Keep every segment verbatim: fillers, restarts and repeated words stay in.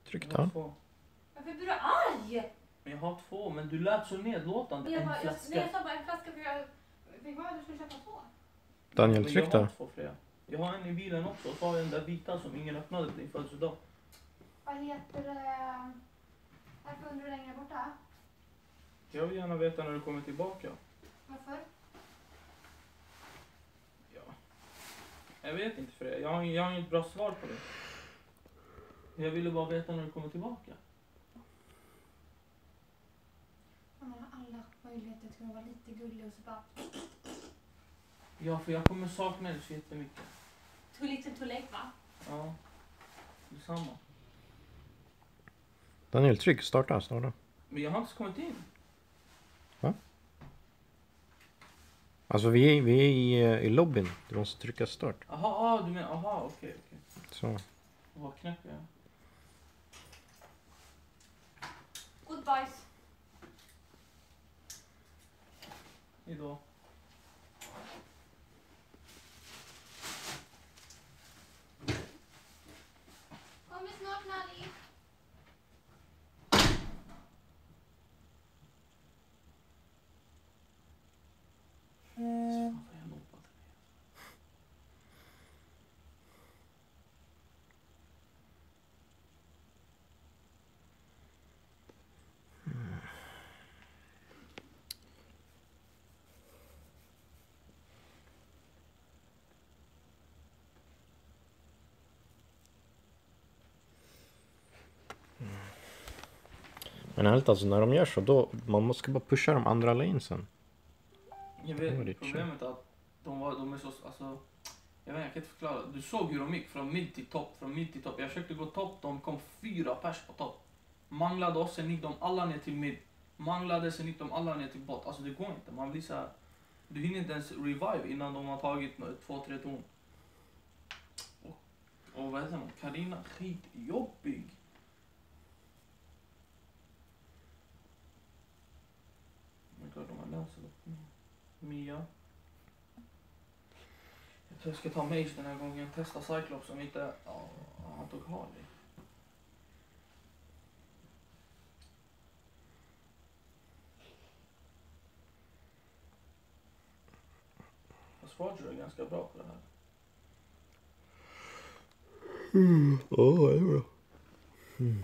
Tryck då. Varför blir du arg? Men jag har två, men du lät så nedlåtande. Jag, En bara, jag, flaska. nej, jag sa bara en flaska för jag fick bara att du skulle köpa två. Daniel, Men tryck jag då. har två fler. Jag har en i bilen också. Och så har jag den där vita som ingen öppnade på din födelsedag. Vad heter det? Varför undrar du länge borta? Jag vill gärna veta när du kommer tillbaka. Varför? Ja. Jag vet inte för det. Jag har, jag har inget bra svar på det. Jag ville bara veta när du kommer tillbaka. Man har alla möjligheter till att vara lite gullig och så bara... Ja, för jag kommer sakna dig så jättemycket. Too little too late, va? Ja. Detsamma. Daniel, tryck. Starta, starta. Men jag har inte kommit in. Alltså vi är, vi är i, i lobbyn. Du måste trycka start. Aha, ah, du menar, aha, okej, okej. Så. Vad knäcker jag? Goodbyes. Hejdå. Kommer snart, Nalli. Fan, vad jag loppade ner. Men ärligt alltså, när de gör så, då man måste bara pusha de andra lanesen. Jag Det var vet, ditt problemet är att de, var, de är så, alltså, jag vet jag kan inte förklara. Du såg hur de gick från mid till topp, från mid till topp. Jag försökte gå topp, de kom fyra pers på topp. Manglade oss, sen gick de alla ner till mid. Manglade, sen gick de alla ner till bot. Alltså det går inte, man blir så här. Du hinner inte ens revive innan de har tagit två, tre ton. Och, och vad heter man? Karina, skitjobbig. Men klart de har läst det. Mia. Jag tror jag ska ta Mage den här gången. Testa Cyclops som inte... Ja, han tog Harley. Fast Roger är ganska bra på det här. Mm. Oh, det är bra. Mm.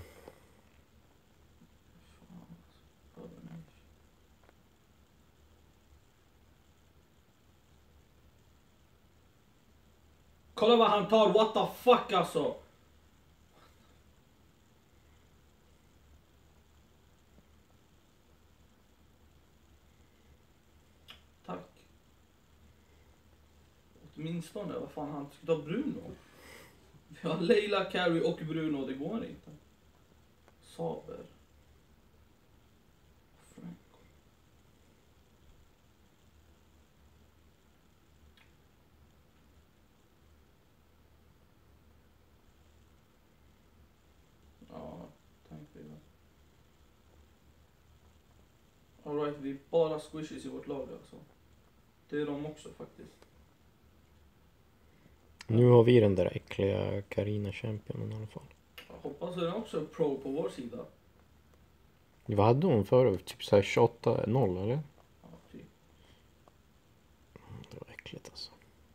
Kolla vad han tar, what the fuck alltså! Tack. Åtminstone, vad fan han ska ta Bruno. Vi har Leila, Carrie och Bruno, det går inte. Saber. Franco. Ja, tänkte jag. All right, vi är bara squishes i vårt lag alltså. Det är de också faktiskt. Nu har vi den där äckliga Karina Championen i alla fall. Jag hoppas att den också är pro på vår sida. Vad hade hon förut? Typ såhär tjugoåtta noll eller? Ja, typ. Det var äckligt alltså.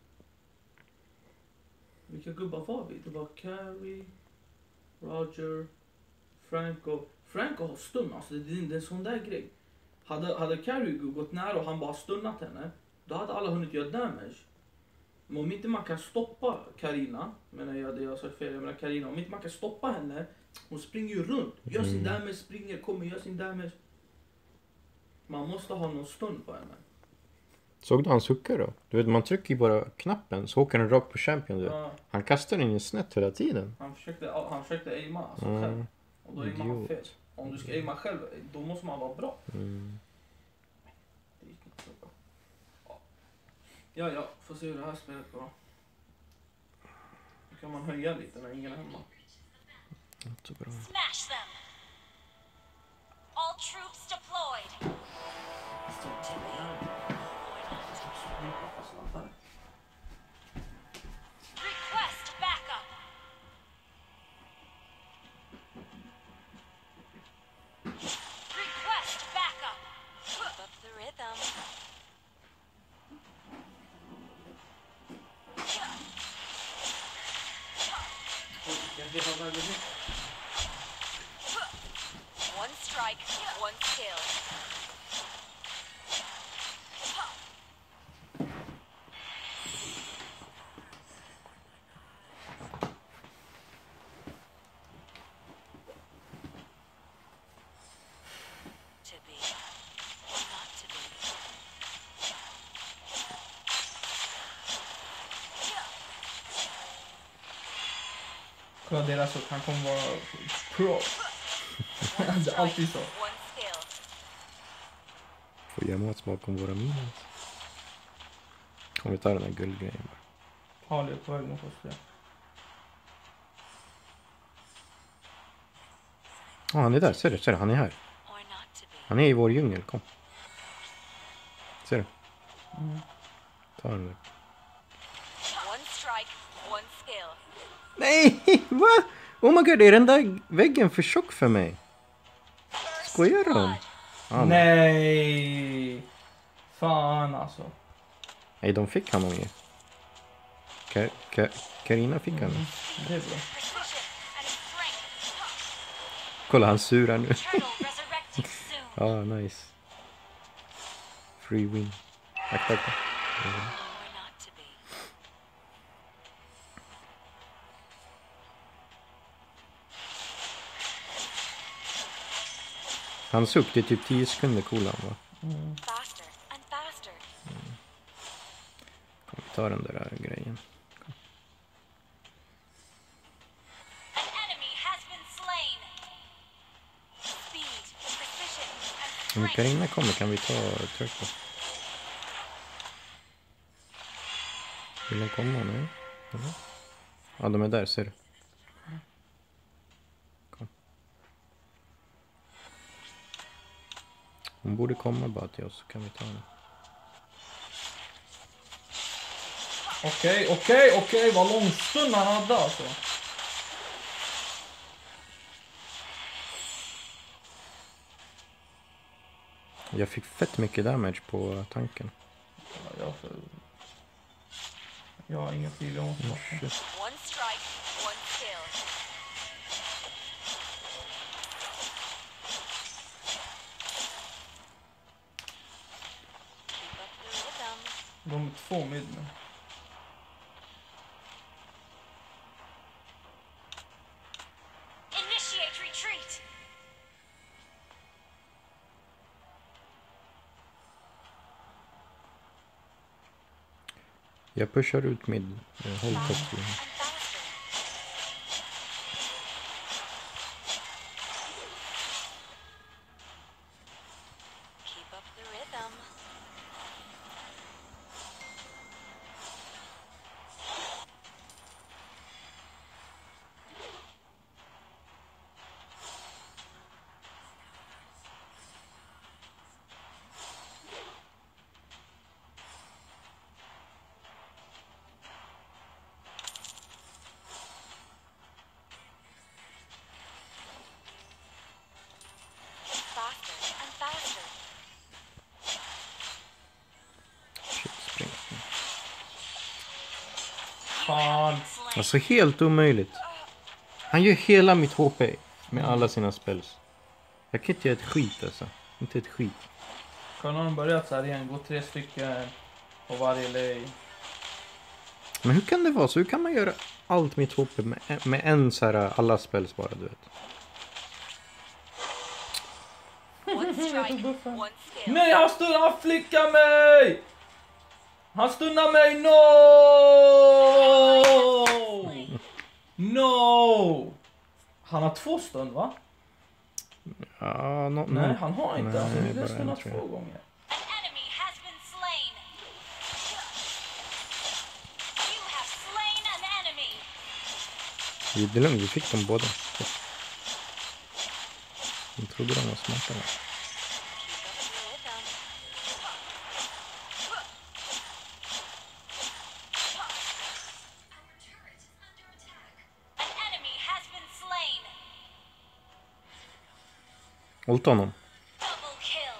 Vilka gubbar var vi? Det var Carrie, Roger, Franco. Franco har stun, alltså det är en sån där grej. Hade, hade Carrie gått nära och han bara stunnat henne, då hade alla hunnit göra damage. Men om inte man kan stoppa Karina, menar jag det jag har sagt fel, jag menar Karina, om inte man kan stoppa henne, hon springer ju runt, gör sin Mm. damage, springer, kommer, gör sin damage. Man måste ha någon stun på henne. Såg du hans hooker då? Du vet, man trycker ju bara knappen så åker den rakt på champion. Du vet. Ja, Han kastar den ju snett hela tiden. han försökte, han försökte aima alltså Mm. själv. Och då aimar han Idiot. fel. Om du ska aima själv, då måste man vara bra. Mm. Det gick inte så bra. Ja, ja, ja, får se hur det här spelet går. Då kan man höja lite när ingen är hemma. Inte så bra. Smash them! All troops deployed! Request backup! One strike, one skill. To be or not to be. Kolla deras och han kommer vara pro. Det är alltid så. One skill. Får gömma oss bakom våra minus. Om vi tar den här guldgrejen bara. Harley är på väg mot oss. Ja. Ja, han är där. Ser du? Ser du? Han är här. Or not to be. Han är i vår djungel. Kom. Ser du? Mm. Ta den där. One strike, one skill. Nej! Va? Oh my god, är den där väggen för tjock för mig? Skojar de? Ja, nej. Nej! Fan alltså. Nej, de fick han ju. Ka- Ka- Karina fick han. Mm. Det är bra. Precision and strength. Kolla, han surar nu. Turtle resurrecting soon. Ja, nice. Free win. Akta, akta. Or not to be. Han suck, det är typ tio sekunder coolan, va? Mm. Faster and faster. Kom, vi tar den där grejen. An enemy has been slain. Speed, precision and Om strength. Karina kommer kan vi ta Turtle. Vill den komma nu? Eller? Ja, de är där, ser du. Kom. Hon borde komma bara till oss, så kan vi ta den. Okej, okej, okej. Vad lång stund han hade alltså. Jag fick fett mycket damage på tanken. Ja, jag, för... jag har inget liv, jag måste Mm, bort. shit. One strike, one skill. Keep up the rhythm. De är två mid nu. Initiate retreat. Jag pushar ut mid. Eh, Håll topp. And faster. Keep up the rhythm. Faster and faster. Shit, spring. Fan. Slain. Alltså helt omöjligt. Han gör hela mitt H P med alla sina spells. Jag kan inte göra ett skit alltså. Inte ett skit. Kolla, de börjat så här igen. Gå tre stycken på varje lay. Men hur kan det vara så? Hur kan man göra allt mitt H P med, med en så här alla spells bara, du vet? One strike, one skill. Nej, han stunnar, han flickar mig! Han stunnar mig, no! No! Han har två stund, va? Ja, no, Nej, no. han har inte. Nej, Alltså, det är bara en, stunnat tror jag. två gånger. An enemy has been slain. You have slain an enemy. Det är lugnt, vi fick dem båda. Jag trodde de var smartare. Keep up the rhythm. An enemy has been slain. Hållt honom. Double kill.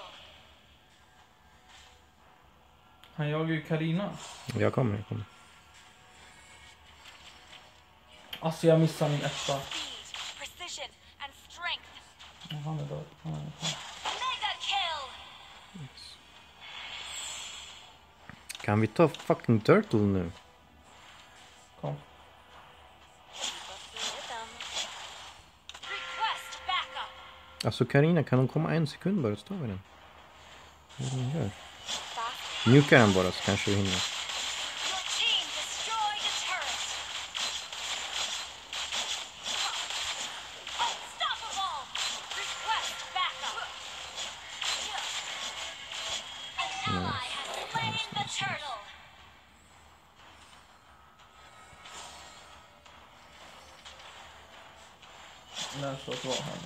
Han jagar ju Karina. Jag kommer, jag kommer. Alltså, jag missar min etta. Speed, precision and strength. Oh, han är död. Han är död. Mega kill. Kan vi ta fucking Turtle nu? Kom. Keep up the rhythm. Request backup. Alltså Karina, kan hon komma en sekund bara? Står vi den? Vad är det hon gör? Fast. Mjuka den bara så kanske vi hinner. Your team destroyed a turret. Unstoppable. Request backup. An ally has slain the turtle. När så att vara här.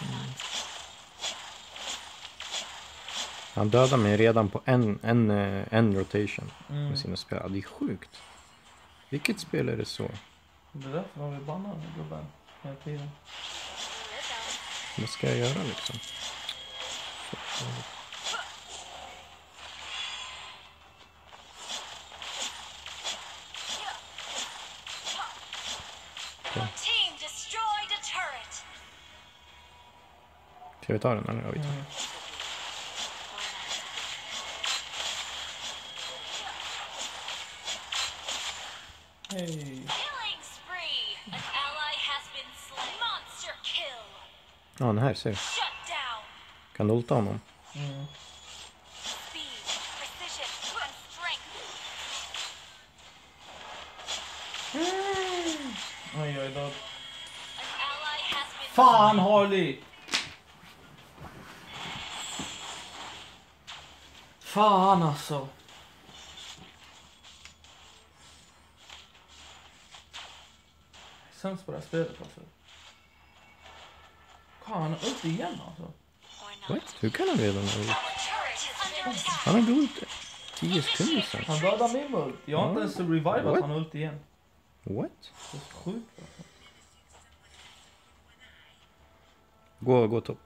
Han dödar mig redan på en, en, eh, en rotation Mm. med sina spel. Ja, det är sjukt. Vilket spel är det så? Det är därför de vill banna den gubben hela tiden. Rhythm. Vad ska jag göra liksom? Your team destroyed a turret. Ska vi ta den eller? Ja, vi tar den. Mm. Hej. Killing spree. An ally has been slain. Monster kill. Ja, den här ser du. Shut down. Kan du ulta honom? Mm. Speed, precision, and strength. Oj, jag är död. An ally has been Fan, Harley! Fan alltså. Sämst på det här spelet alltså. Fan, han har ult igen alltså. or not. What? Hur kan han redan ha ut? Our turret is under attack. Han har gått ut tio sekunder sedan. Han dödade min ult. Jag har inte ens revivat What? han har ult igen. What? Det är så sjukt alltså. Gå, gå topp.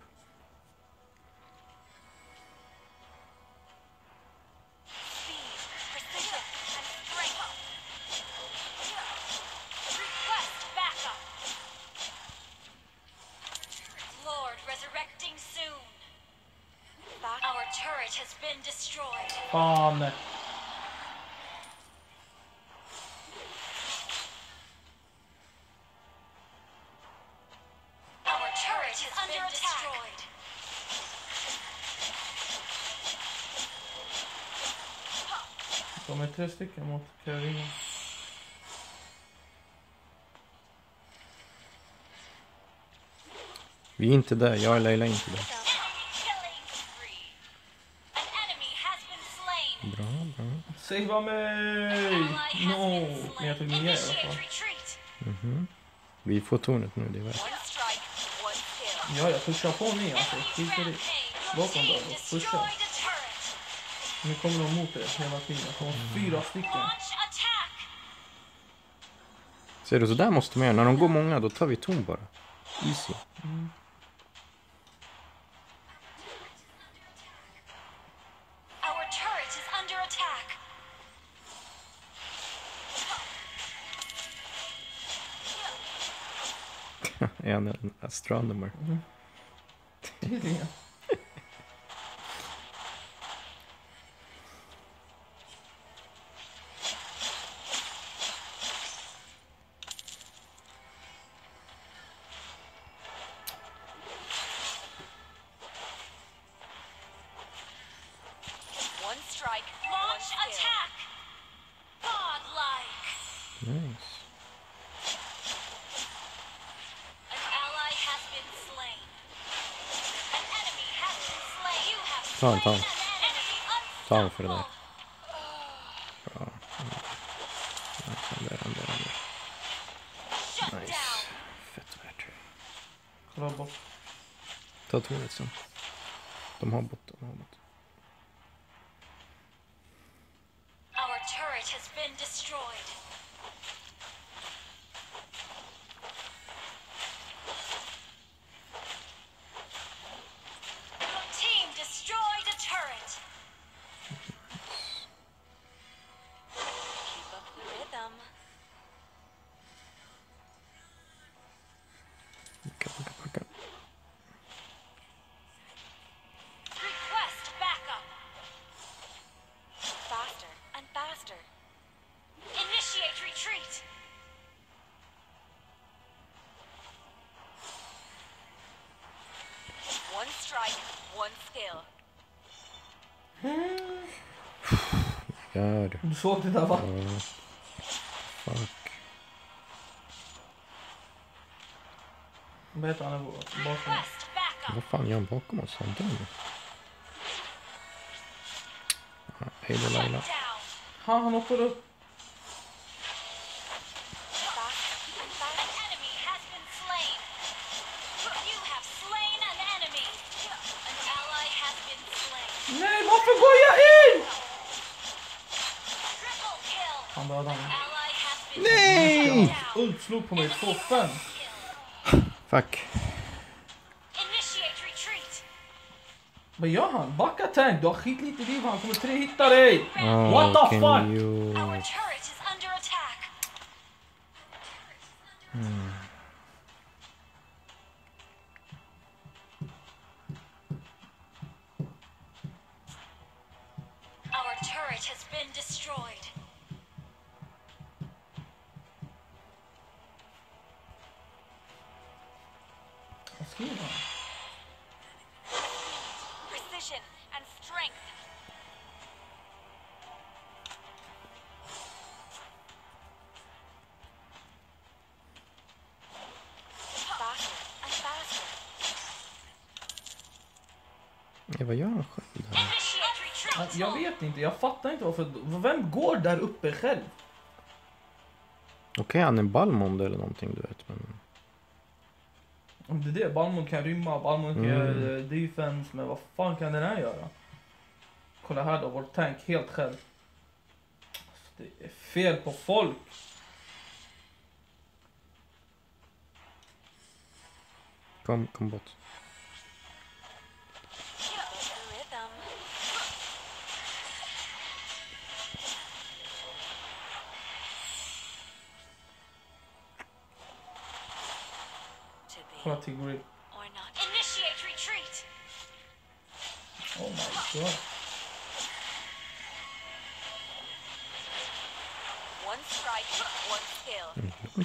Speed, precision, and strength. Request backup. Lord resurrecting soon. Our turret has been destroyed. Fan. Our turret is under attack. De är tre stycken mot Karina. Vi är inte där. Jag och Leila är inte där. Enemy killing spree. An enemy has been slain. Bra, bra. Savea mig! Ally has No! been Men jag tog slain. ner i alla Initiate fall. retreat. Mhm. Vi får tornet nu, det är värt. One strike, one kill. Ja, jag pushar på ni alltså. Enemy Skit i det. rampage. Your Bakom team då, då. destroyed Pusha. a turret. Nu kommer de mot er hela tiden. De har fyra stycken. Launch attack. Ser du, så där måste man göra. När de går många, då tar vi torn bara. Easy. Our turret is under attack. Är han en astronomer? Tydligen. One strike, launch attack. Godlike. Nice. An ally has been slain. An enemy has been slain. You have Ta den, ta slain den. an enemy. Ta den för det där. Unstoppable. Bra. Han där, han där, han där. Shut Nice. down. Fett värt. Kolla bort. Ta tornet sen. De har bott, de har bott. Our turret has been destroyed. Your team destroyed a turret. Keep up the rhythm. Vilka, vilka strike, one skill. God. Du såg det där va? Uh, fuck. Vad heter han bakom? Request backup. Vad fan gör han bakom oss? Han dör. Hej då Laila. Down. Han, han hoppar upp. An enemy has been slain. You have slain an enemy. An ally has been slain. Nej, varför går jag in? Triple kill. Han dödade An honom. ally has been Nej! Ult slog på mig två fem. Fuck. Initiate retreat. Vad gör han? Backa tank, du har skit lite liv, han kommer tre hitta dig. Oh, What the can fuck? You... Our turret is under attack. Our turret has been destroyed. Vad skriver han? Precision and strength. Faster and faster. Nej, vad gör han själv där? Initiate retreat. Jag vet inte, jag fattar inte varför. Vem går där uppe själv? Okej, okay, han är Balmond eller någonting, du vet. Men... Om det är det, Balmond kan rymma, Balmond kan Mm. göra defense, men vad fan kan den här göra? Kolla här då, vår tank helt själv. Alltså, det är fel på folk. Kom, kom bort. Rhythm. To be Kolla till grip. or not. Initiate retreat. Oh my god. One strike, one skill.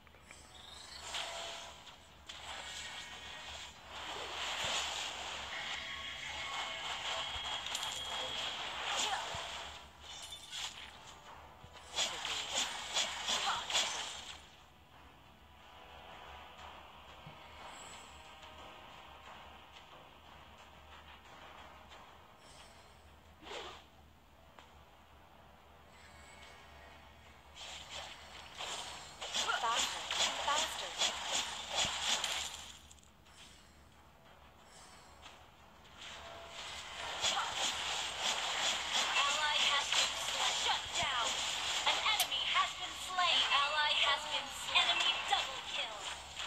Faster and faster. Ally has been slain. Shut down. An enemy has been slain. Ally has been slain. Enemy double kill.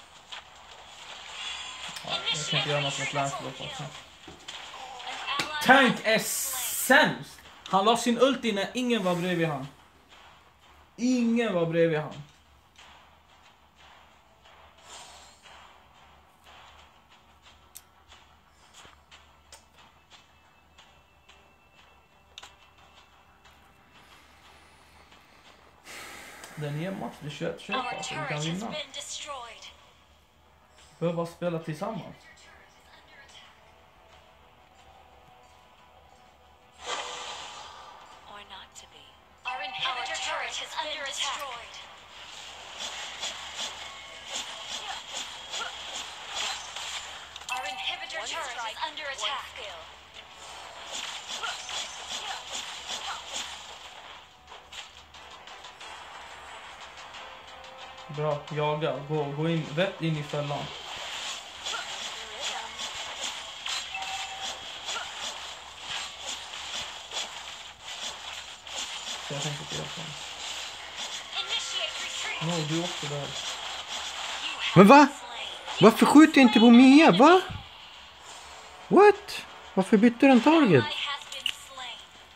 Ja, jag kan inte göra något mot Lancelot också. An ally Tank has är been slain. sämst! Han la sin ult in när ingen var bredvid han. Ingen var bredvid han. Den är match, det är tjugoett tjugoett Our alltså, vi turret kan has vinna. been destroyed. Vi behöver bara spela tillsammans. Or not to be. Our inhibitor turret is under attack. Our inhibitor turret is under attack. Bra, jaga, gå, gå in, rätt in i fällan. Så jag tänkte inte hjälpa honom. Initiate retreat. No, du är också där. Men va? Varför skjuter jag inte på Mia? Va? What? Varför bytte den target? Ally has been slain.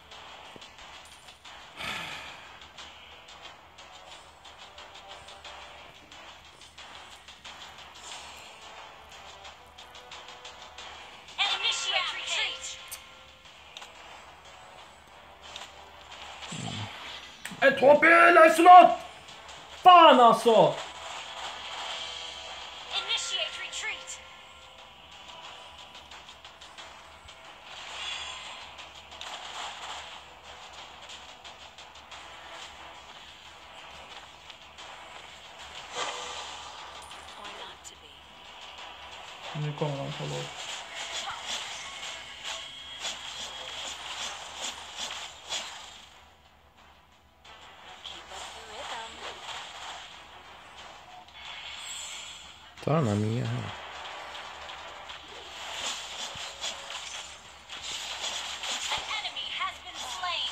Initiate retreat. Ett H P Lancelot! Fan alltså! Initiate retreat. Nu kommer de på låt. Ta den här Mia här. An enemy has been slain.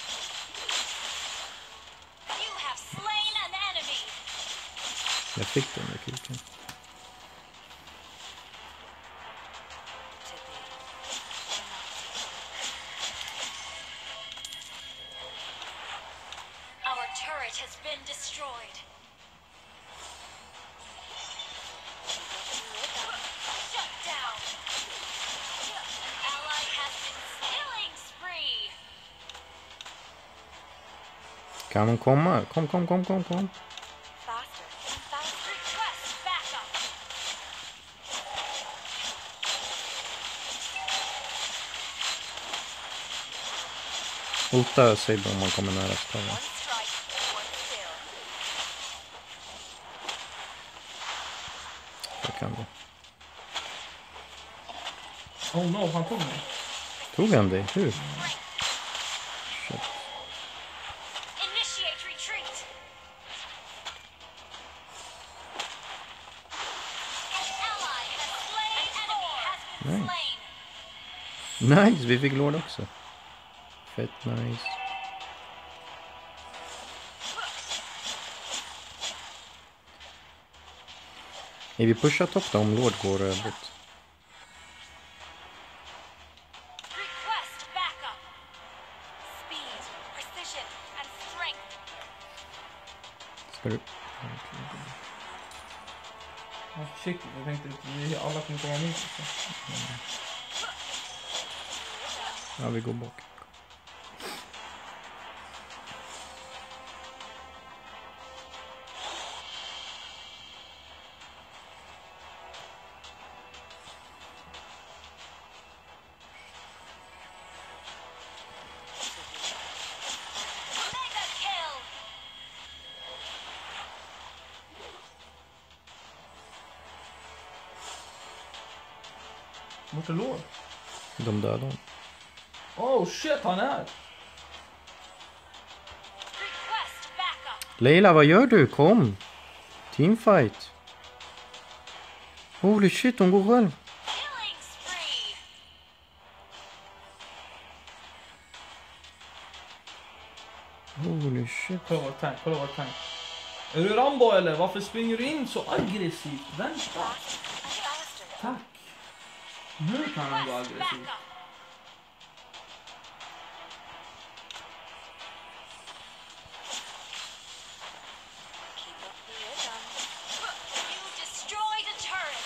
You have slain an enemy. Jag fick den där kuken. Our turret has been destroyed. Shut down. An ally has been killing spree. Kan hon komma? Kom, kom, kom, kom, kom. Faster and faster. Request backup. Hota Saber om man kommer nära staden. One strike, one kill. Jag kan det. Oh no, han tog mig. Tog han dig? Hur? Shit. Initiate retreat. An ally has slain. An enemy has been Nice. slain. Nice, vi fick låda också. Fett nice. Är vi pushar topp då om Lord går eh, bort? Request backup. Speed, precision, and strength. Ska du? Ja, försiktigt. Jag tänkte att vi alla kommer komma med. Så. Ja, vi går bak. Mega kill. Vart är Lord? De dödade honom. Oh shit, han är här. Request backup. Leila, vad gör du? Kom! Teamfight! Holy shit, hon går själv. Killing spree. Holy shit. Kolla vår tank, kolla vår tank. Är du Rambo eller? Varför springer du in så aggressivt? Vänta. Faster and faster. Tack. Nu kan han gå Request aggressivt. backup. Keep up the rhythm. You destroyed a turret.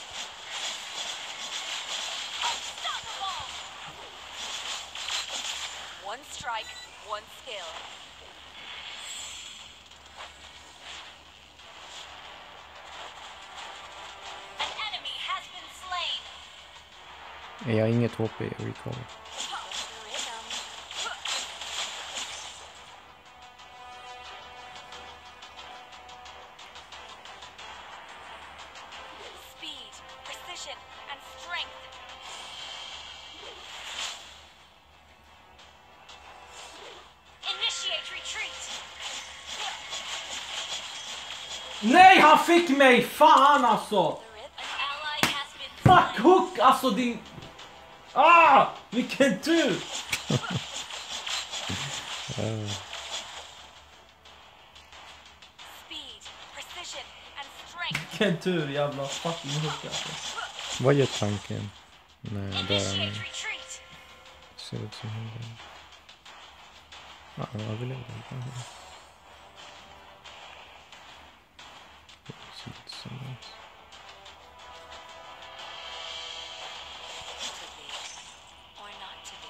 Unstoppable. One strike, one skill. An enemy has been slain. Jag har inget H P i recover. Keep up the rhythm. Speed, precision, and strength. Initiate retreat. Nej, han fick mig! Fan alltså! An ally has been Fuck slain. hook! Alltså din... Ah! Vilken tur! Speed, precision, and strength. Vilken tur, jävla fucking hook alltså. Vad gör tanken? Nej, där är han. Initiate retreat. Ser ut som han där. Ja, han överlevde. Det ser ut som nice. To be or not to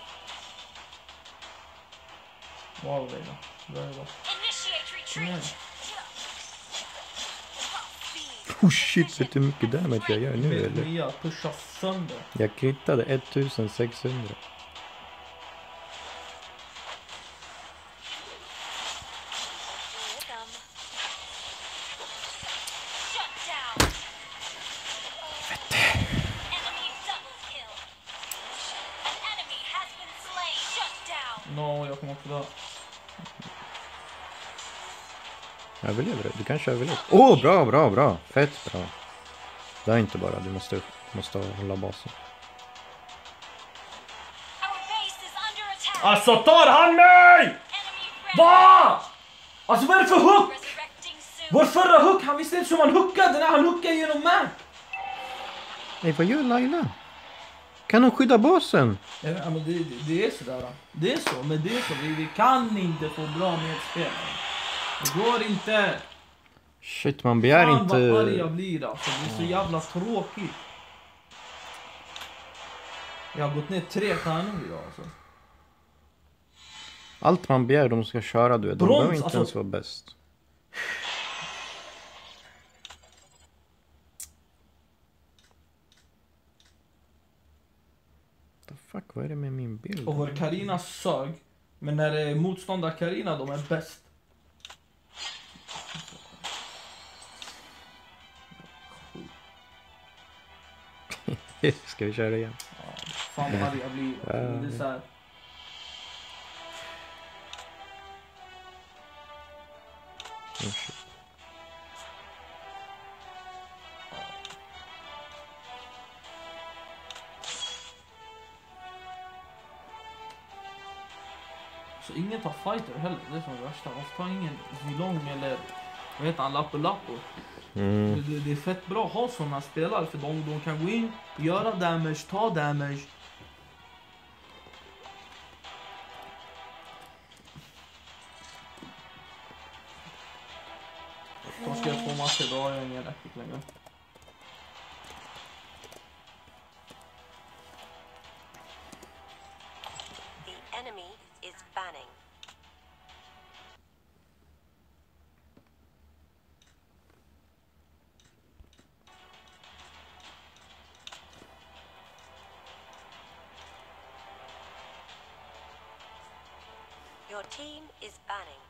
be. Wow, Leila. Bra jobbat. Initiate Kom igen. retreat. Speed, Oh shit, vet du hur mycket damage jag gör nu Med eller? Mia pusha sönder. Jag krittade ettusensexhundra. rhythm. Shut down. också då. Överlever du? Du kanske överlever. Åh, oh, bra, bra, bra. Fett bra. Det är inte bara, du måste, måste hålla basen. Our base is under attack. Alltså tar han mig! Enemy friendly. Va? Alltså vad är det för hook? Resurrecting soon. Vår förra hook, han visste inte som han hookade när han hookade genom map. Nej, vad gör Laila? Kan hon skydda basen? Ja, men det, det, det är sådär. Då. Det är så, men det är så. Vi, vi kan inte få bra medspelare. Det går inte. Shit, man begär Fan inte... vad arg jag blir alltså. Det är så jävla tråkigt. Jag har gått ner tre stjärnor idag alltså. Allt man begär de ska köra, du vet. De Brons, behöver inte alltså- ens vara bäst. The fuck, vad är det med min bild? Och vår Karina sög. Men när det är motståndar Karina, de är bäst. Ska vi köra igen? Ja, fan vad arg jag blir. Ja. Det är så här. Oh, shit. Så ingen tar fighter heller, det är som det värsta. Varför tar ingen Zilong eller vad heter han, Lapu Lapu? Mm. Det, det, det är fett bra att ha sådana spelare för de, de kan gå in, göra damage, ta damage. De ska jag få matcher, då har jag ingen rätt längre. The enemy is banning. Your team is banning.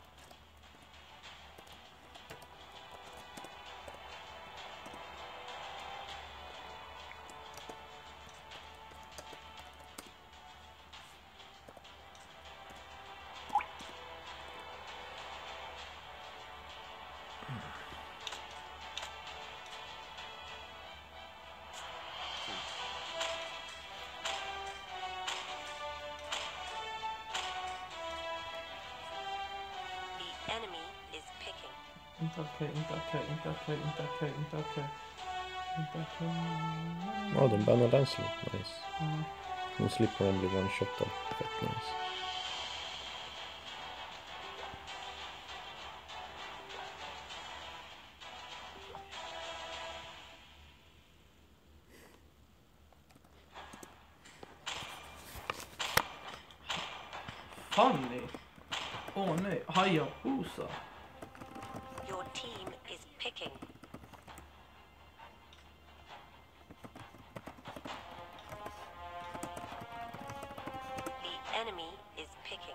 The enemy is picking. Inte okej, inte okej, inte okej, inte okej, inte okej. Inte okej. Ja, de bannar Lancelot. Nice. Mm. Nu slipper de bli one-shotad. Fett nice. Fanny! Åh nej, Hayabusa. Your team is picking. The enemy is picking.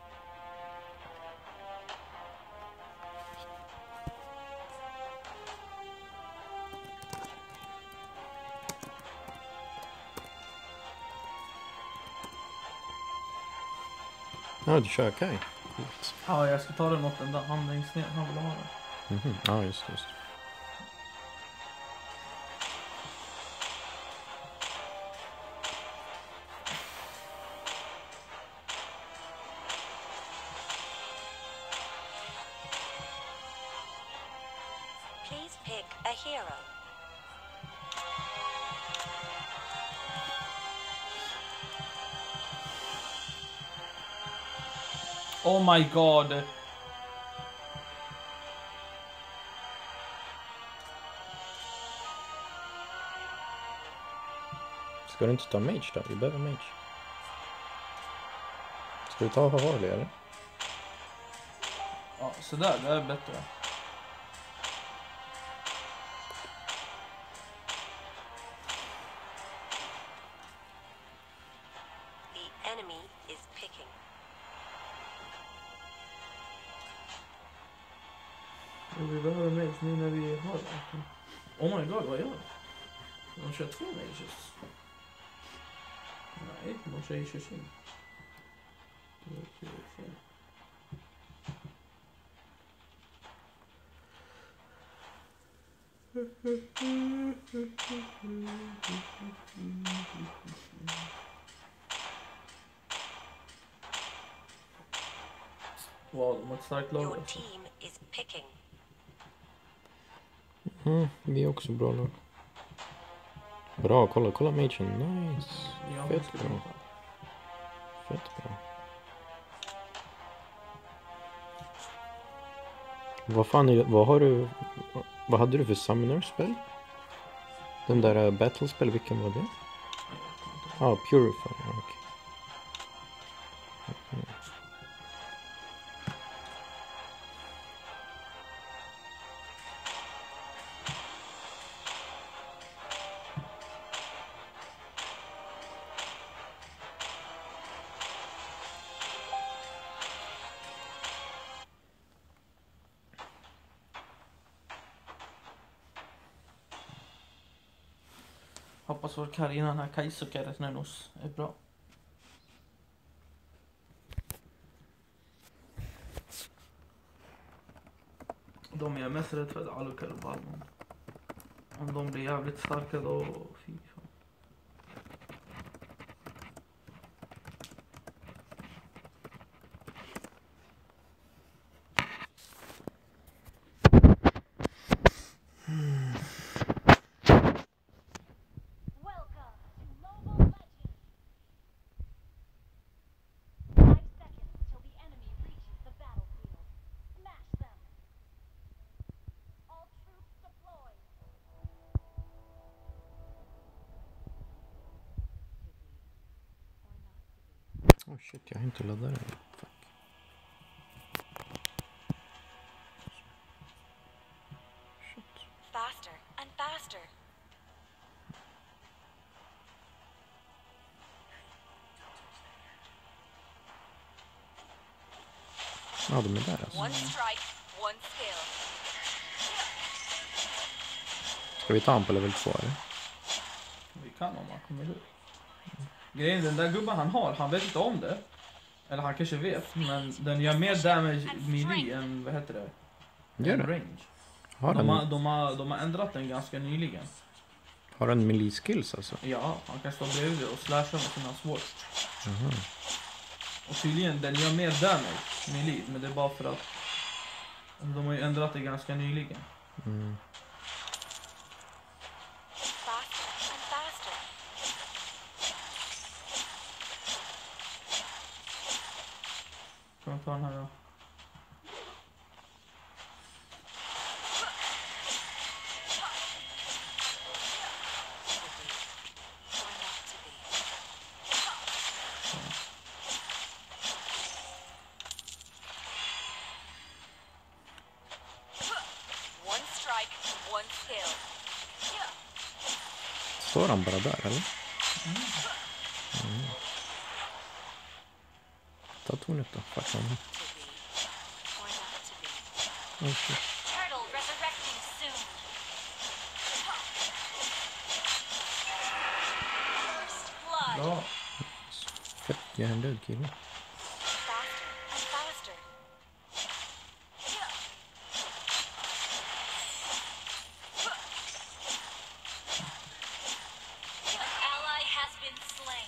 Ja, du kör Kai. Coolt. Ja, jag ska ta den åt den där. Han längst ner, han vill ha den. Mhm. Ja, just det, just det. Please pick a hero. Oh my god. Ska du inte ta mage då? Vi behöver mage. Ska du ta Harley eller? Ja, så där, det är bättre. The enemy is picking. Vi behöver mage nu när vi har det. Oh my god, vad gör de? De kör två mages. Nej, de kör i tjugosex. Wow, de har ett starkt lag Your alltså. team is picking. Mm, vi är också bra lag. Bra, kolla, kolla Machen. Nice. Ja, Fett måste bra. bra. Fett bra. Vad fan är det? Vad har du? Vad hade du för summoner-spel? Den där uh, battle-spel, vilken var det? Ja, ah, Purify. Ja, okej. Mm. Hoppas vår Karina, den här Kaisuke Nenus är bra. De är mest rädd för Alukar och Balmon. Om de blir jävligt starka då, fy fan. Welcome to Mobile Legends! Five seconds till the enemy reaches the battlefield. Smash them! All troops deployed! Oh shit, jag har inte laddat den. Fuck. Shit. Faster and faster. Ja, de är där alltså. One strike, one skill. Ska vi ta honom på level två eller? Vi kan om han kommer ut. Grejen, den där gubben han har, han vet inte om det. Eller han kanske vet, men den gör mer damage melee än, vad heter det? Gör Än det? range. Har De har, han, de, har, de har ändrat den ganska nyligen. har han melee skills alltså? Ja, han kan stå bredvid och slasha med sina svårt. Jaha. Och tydligen, den gör mer damage melee, men det är bara för att de har ju ändrat det ganska nyligen. Mm. Faster and faster. Kan vi ta den här då? Try not to be. One strike, one skill. Står han bara där eller? Mm. Ta tornet då. Fuck han. To be. Try not to be. Oh shit. Turtle resurrecting soon! First blood. Bra. Fett hjärndöd kille. Faster and faster. An ally has been slain.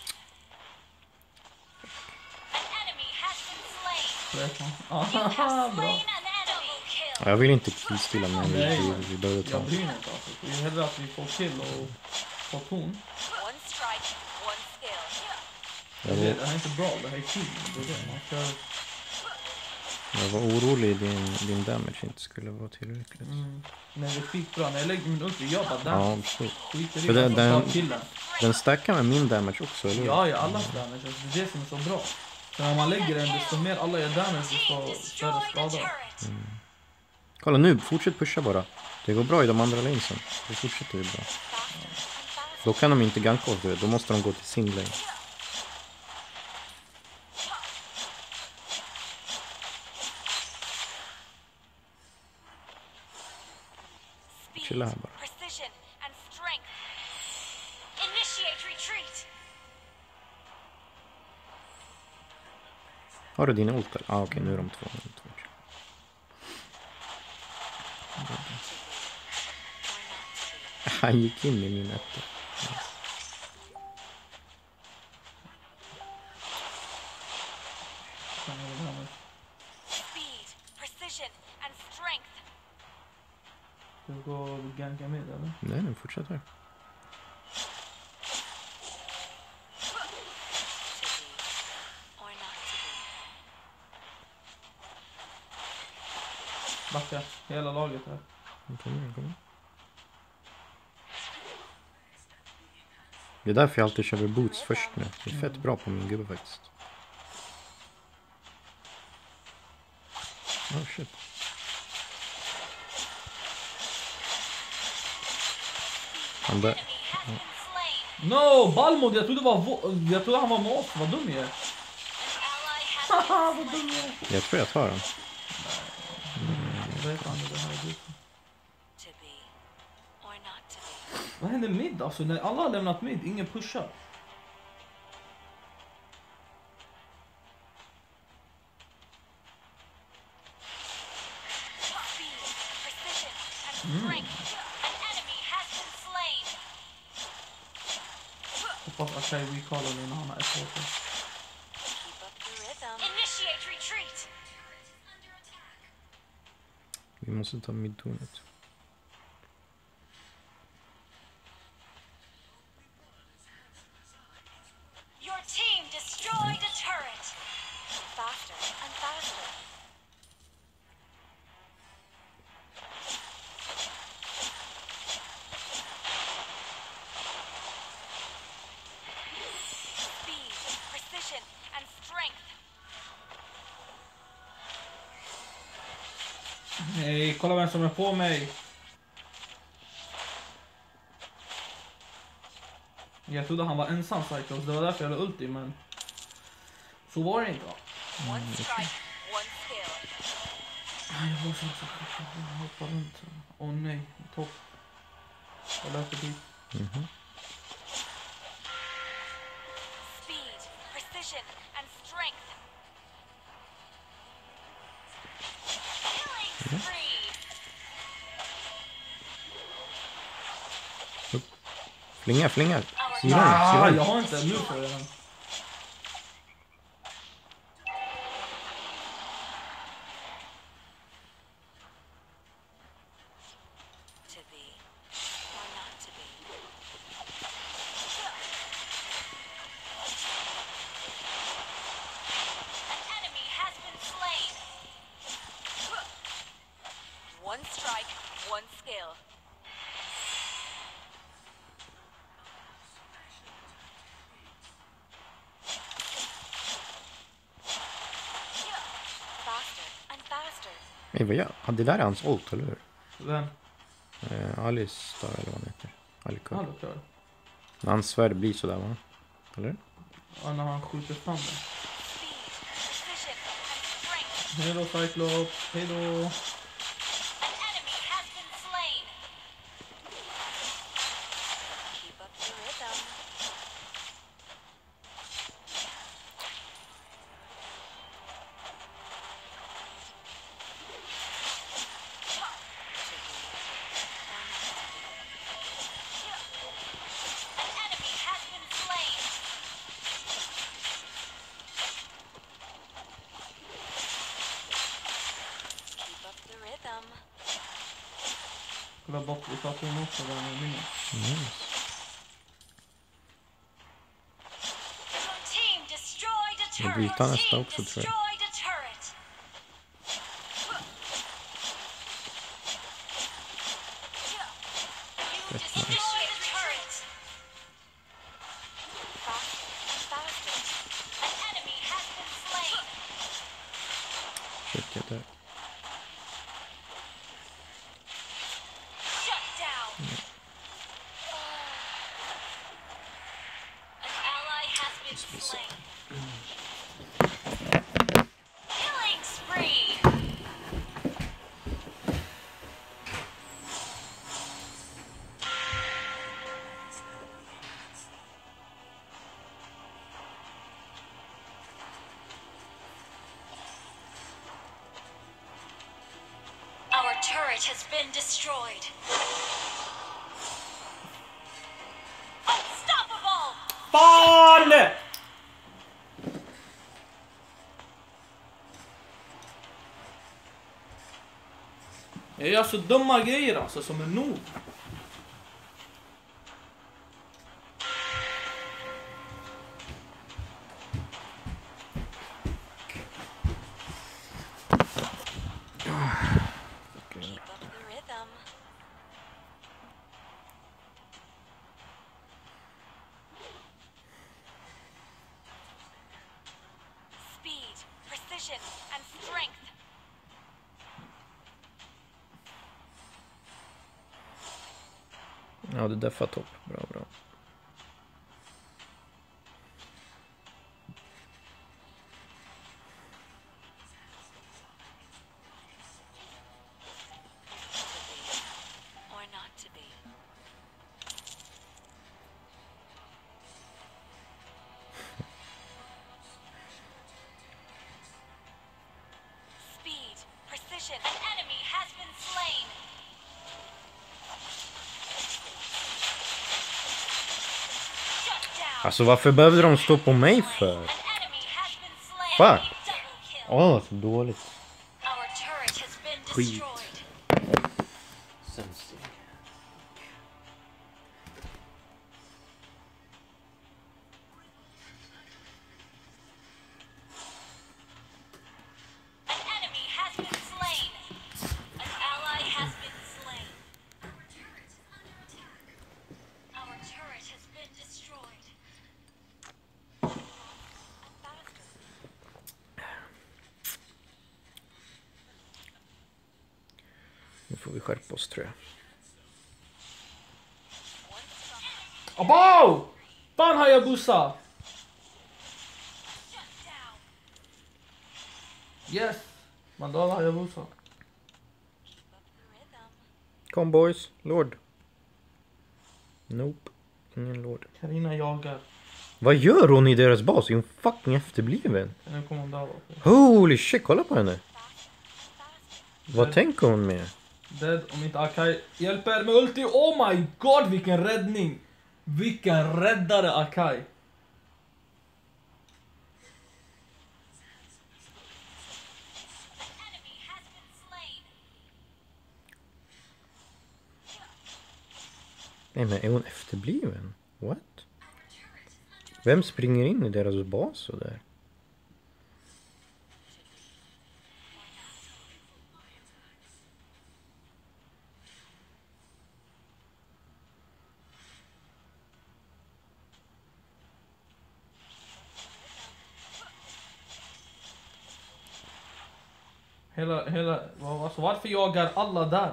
An enemy has been slain. Rätt man. You Aha, have bra. slain an enemy. Ja, Kill. jag vill inte killstilla men vi, Nej. vi, vi behöver ta Jag honom. bryr mig inte alltså. Det är hellre att vi får kill och får ton. One strike, one skill. Det, är, det här är inte bra, det här är kul. Det är det. Man kör... Jag var orolig din, din damage inte skulle vara tillräckligt. Mm. Men det är skitbra. När jag lägger min ulti, jag bara Ja, damage. precis. Skiter För i det- att den- ta killen. Den stackar med min damage också, eller hur? Ja, ja, allas damage. Alltså, det är det som är så bra. Så när man lägger den, desto mer alla gör damage, Team desto större destroyed a skada. turret. Kolla nu, fortsätt pusha bara. Det går bra i de andra lanesen. Det fortsätter ju bra. Faster and faster. Då kan de inte ganka oss, då måste de gå till sin lane. Speed, Chilla här bara. precision, and strength. Initiate retreat. Har du dina ultar? Ah, okej, nu är de två. Nu är de två. Han gick in i min etta. Fan, jag vill ha mig. Speed, precision, and strength. Ska vi gå och ganka med eller? Nej, den fortsätter. To be or not to be. Backa. Hela laget här. Den kommer, den kommer. Det är därför jag alltid kör med boots först nu. Det är fett bra på min gubbe faktiskt. Oh shit. Han där. Enemy has been slain. No! Balmod! Jag trodde, det var vo- jag trodde han var med oss. Vad dum jag är. An ally has Haha, been vad dum slain. jag är. Jag tror jag tar den. Jag vet inte, det här är dyrt. To be or not to be. Vad händer mid alltså? När alla har lämnat mid, ingen pushar. Speed, precision, and strength. An enemy has been slain. Hoppas att Shay recallar nu när han har ett H P. Keep up the rhythm. Initiate retreat. Vi måste ta midtornet. Your team destroyed a turret. Faster and faster. Speed, precision, and strength. Nej, kolla vem som är på mig. Jag trodde han var ensam Cyclops, det var därför jag hade ulti, men så var det inte. One strike, one skill. Nej, jag var så också. Jag hoppar runt. Åh nej, topp. Jag löper dit. Mhm. Speed, precision, and strength. Killing spree. Flinga, flinga. Our Sidan, Ah, sidan. jag har inte, nu får jag den. To be or not to be. An enemy has been slain. One strike, one skill. Faster and faster. Nej, vad gör han? Det där är hans ult, eller hur? Vem? Eh, Alice då, eller vad han heter. Alikar. Ja, då klar. När hans svärd blir sådär, va? Eller? Ja, när han skjuter fram den. Speed, precision, and strength. Hej då Cyclops, hej då. An enemy has been slain. Keep up the rhythm. An enemy has been slain. Keep up the rhythm. Kolla bort, vi tar på också där med minne. Nice. Your team destroyed a Jag turret. bryter Your nästa team också, tror jag. destroyed a turret. You Fett destroyed nice. a turret. Faster and faster. An enemy has been slain. Shit, jag dör. Shut down. An ally has been slain. Killing spree. turret has been destroyed. Unstoppable! Fan! Jag gör så dumma grejer alltså som är nog. Keep up the rhythm. Speed, precision, and strength. Ja, det deffa topp. Bra, bra. Or not to be. Speed, precision, an enemy has been slain. Shut down. Alltså varför behövde de stå på mig för? An enemy has been slain. Fuck. Double kill. Åh, så dåligt. Our turret has been Skit. destroyed. Sämst. An enemy has been slain. An ally has been slain. Our turret has been destroyed. Nu får vi skärpa oss tror jag. Abau! Fan Hayabusa! Shut down. Yes! Mandala Hayabusa. Keep up the rhythm. Kom boys, Lord. Nope, ingen Lord. Karina jagar. Vad gör hon i deras bas? Är hon fucking efterbliven? Nu kommer hon där. Holy shit, kolla på henne. Vad tänker hon med? Dead om inte Akai hjälper med ulti. Oh my god, vilken räddning! Vilken räddare Akai. An enemy has been slain. Nej men är hon efterbliven? What? Vem springer in i deras bas så där? Hela, hela, vad- alltså varför jagar alla där?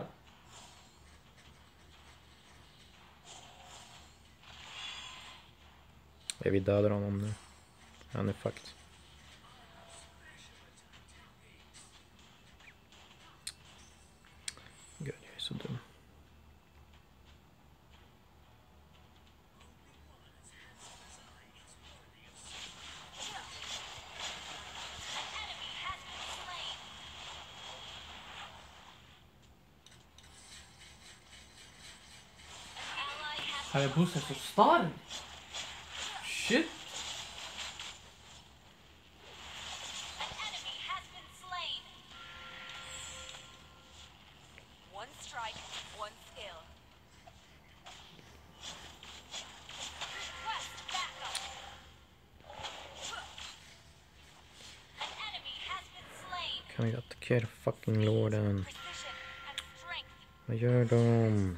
Jag vill döda honom nu. Han är fucked. Gud, jag är så dum. An enemy has been slain. An ally has been Hayabusa är så stark. Shit. An enemy has been slain. One strike, one skill. Request backup. An enemy has been slain. Kan vi attackera fucking lorden? Precision and strength. Vad gör de?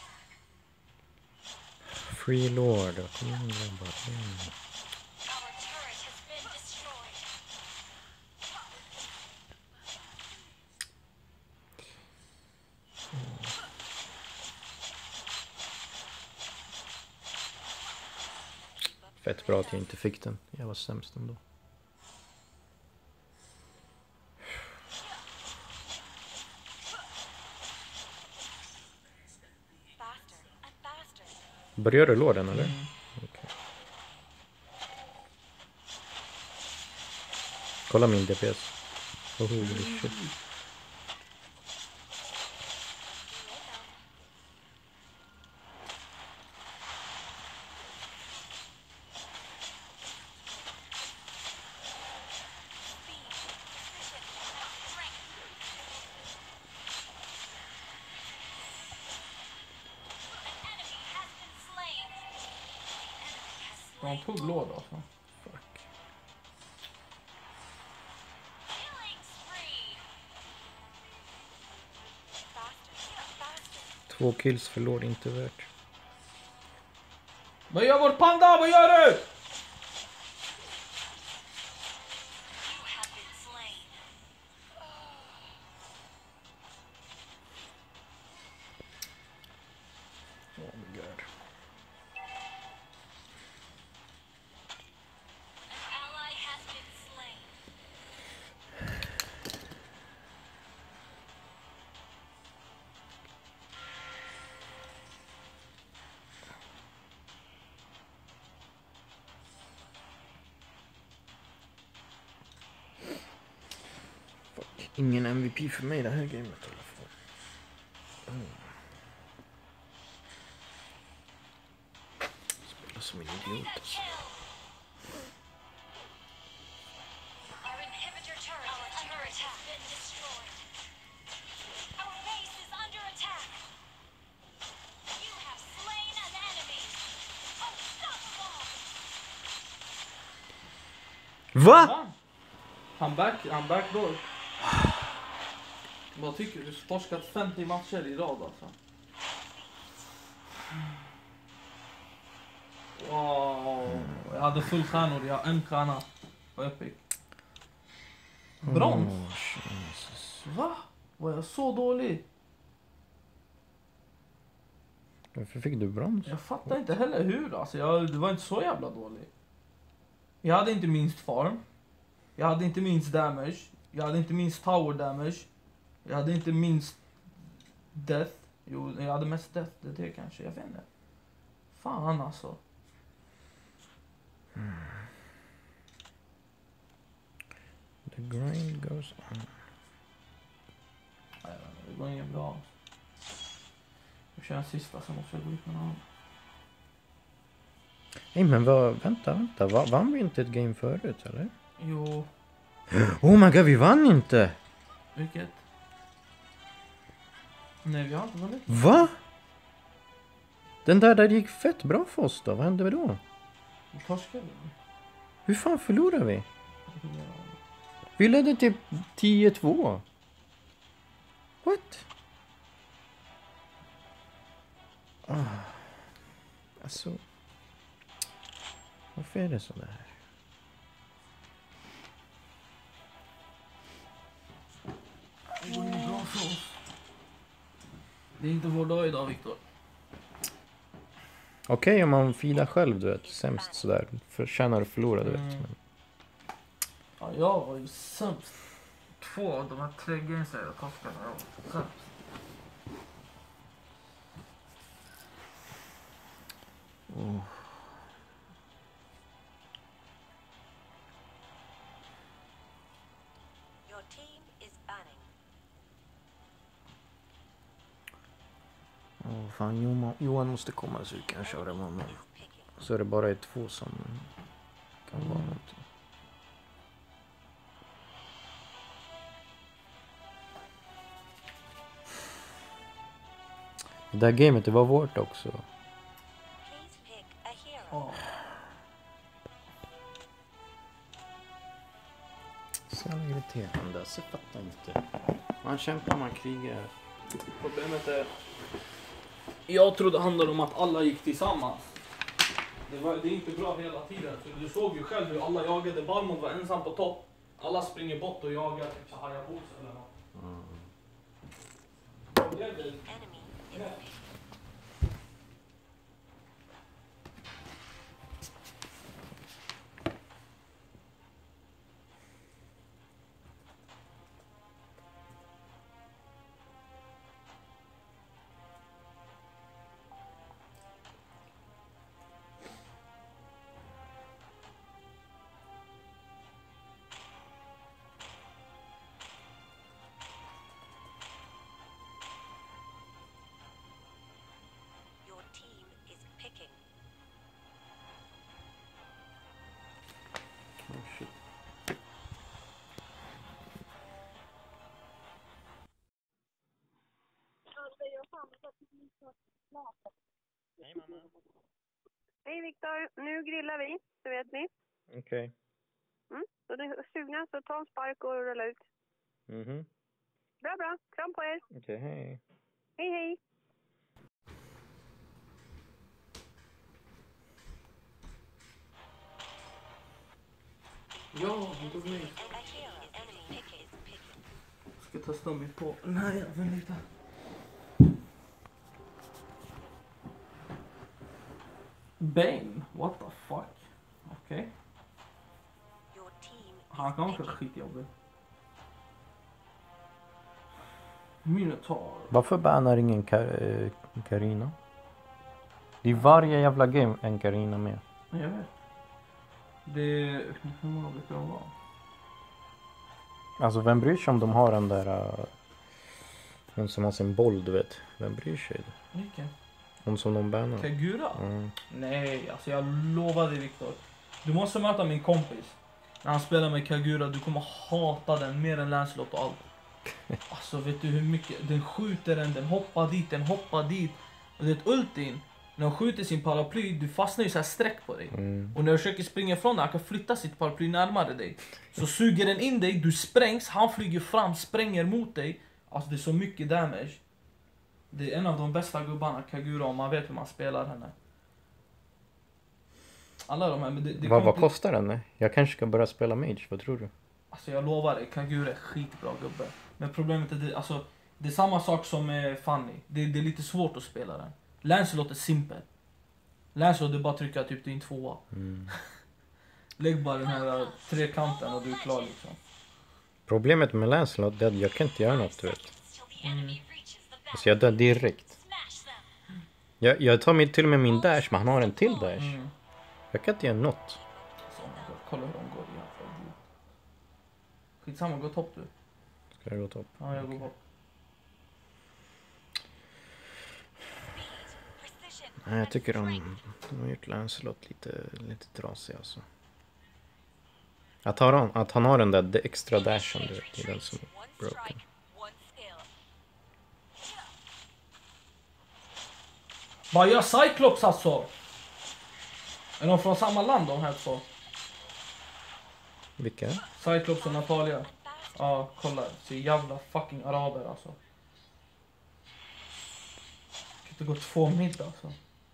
Free Lord. Kom igen grabbar. Kom igen. Our turret has been destroyed. Fett bra att jag inte fick den. Jag var sämst ändå. Faster and faster. Börjar du lorden eller? Mm. Okej. Kolla min D P S. Oh, holy shit. De tog låda alltså. Fuck. Killing spree. Faster, faster. Två kills för Lord, inte värt. Vad gör vårt panda? Vad gör du? You have been slain. Oh my god. An ally has been slain. Fuck. Ingen M V P för mig det här gamet i alla fall. Mm. Spelar som en idiot Mega alltså. kill. Our inhibitor turret is under attack. Has been destroyed. Our base is under attack. You have slain an enemy. Unstoppable. Va? Va? Han back, han back då. Vad tycker du? Du har torskat femtio matcher i rad alltså. Wow. Jag hade full stjärnor, jag har en stjärna på Epic. Brons? Oh, Jesus. Va? Var jag så dålig? Varför fick du brons? Jag fattar inte heller hur alltså. Jag, det var inte så jävla dålig. Jag hade inte minst farm. Jag hade inte minst damage. Jag hade inte minst tower damage. Jag hade inte minst death. Jo, jag hade mest death. Det är det kanske. Jag vet inte. Fan alltså. The grind goes on. Nej, det går inget bra. Jag kör en sista, sen måste jag gå ut med någon annan. Nej men vad, vänta, vänta. Va, vann vi inte ett game förut eller? Jo, Oh my god, vi vann inte! vilket? Nej, vi har inte vunnit. Va? Den där där gick fett bra för oss då, vad hände då? Vi torskade. Hur fan förlorade vi? Vi ledde typ tio två. What? Ah. Alltså. Varför är det så där? Det går inte bra för oss. Det är inte vår dag idag, Viktor. Okej om man feedar själv, du vet. Sämst sådär. Förtjänar att förlora, du vet. Mm. Men... Ja, jag var ju sämst. Två av de här tre games jag torskade. Jag var sämst. Oh. Your team is banning. Åh fan, Johan, Johan måste komma så vi kan köra med honom. Picking. Så är det bara ett två som kan vara någonting. Det där gamet, det var vårt också. Please pick a hero. Ja. Så jävla irriterande, så jag fattar inte. Man kämpar, man krigar. Problemet är... Jag trodde det handlade om att alla gick tillsammans. Det, var, det är inte bra hela tiden. För du såg ju själv hur alla jagade. Balmond var ensam på topp. Alla springer bort och jagar typ Hayabusa eller något. Mm. Det är väl- Enemy is Ja. picked. Your team is picking. Oh, shit. Hej mamma. Hej Viktor, nu grillar vi, det vet ni. Okej. Mm. Så ni är sugna, så ta en spark och rulla ut. Mhm. Bra, bra. Kram på er. Okej, hej. Hej, hej. Ja, då blir det. I feel the enemy pick is picking. Ska testa mig på den här jäveln lite. Bane, what the fuck? Okej. Okay. Your team Han is kan vara picking. skitjobbig. Minotaur. Varför bannar ingen Kar- eh, Karina? Det är varje jävla game en Karina med. Jag vet. Det... Hur många brukar de vara? Alltså vem bryr sig om de har den där... Uh, hon som har sin boll, du vet. Vem bryr sig? Vilken? Hon som de bannar. Kagura? Mm. Nej, alltså jag lovar dig Viktor. Du måste möta min kompis. När han spelar med Kagura, du kommer hata den mer än Lancelot och allt. Alltså vet du hur mycket, den skjuter den, den hoppar dit, den hoppar dit. Och det är ett ultin. När han skjuter sin paraply, du fastnar ju så här streck på dig. Mm. Och när du försöker springa ifrån den, han kan flytta sitt paraply närmare dig. Så suger den in dig, du sprängs, han flyger fram, spränger mot dig. Alltså det är så mycket damage. Det är en av de bästa gubbarna, Kagura, om man vet hur man spelar henne. Alla de här, men det, det Vad, kom vad till- kostar den? Jag kanske ska börja spela Mage, vad tror du? Alltså jag lovar dig, Kagura är skitbra gubbe. Men problemet är det, alltså, det är samma sak som med Fanny. Det, det är lite svårt att spela den. Lancelot är simpel. Lancelot är bara att trycka typ din tvåa. Mm. Lägg bara den här trekanten och du är klar liksom. Problemet med Lancelot är att jag kan inte göra något, du vet. Till the enemy reaches the Alltså jag dör direkt. Smash them. Jag, jag tar mig till och med min dash, men han har en till dash. Mm. Jag kan inte göra något. Alltså, oh my God, kolla hur de går jävla idiot. Skitsamma, gå topp du. Ska jag gå topp? Ja, jag går bort. Precision. Nej, jag tycker de, de har gjort Lancelot lite, lite trasig alltså. Att, ha, han- att han har den där det extra dashen, du vet, det är den som är One broken. strike, one skill. Vad gör Cyclops alltså? Är de från samma land de här två? Vilka? Cyclops och Natalia. Ja, kolla. Så jävla fucking araber alltså. Kan inte gå två middag alltså.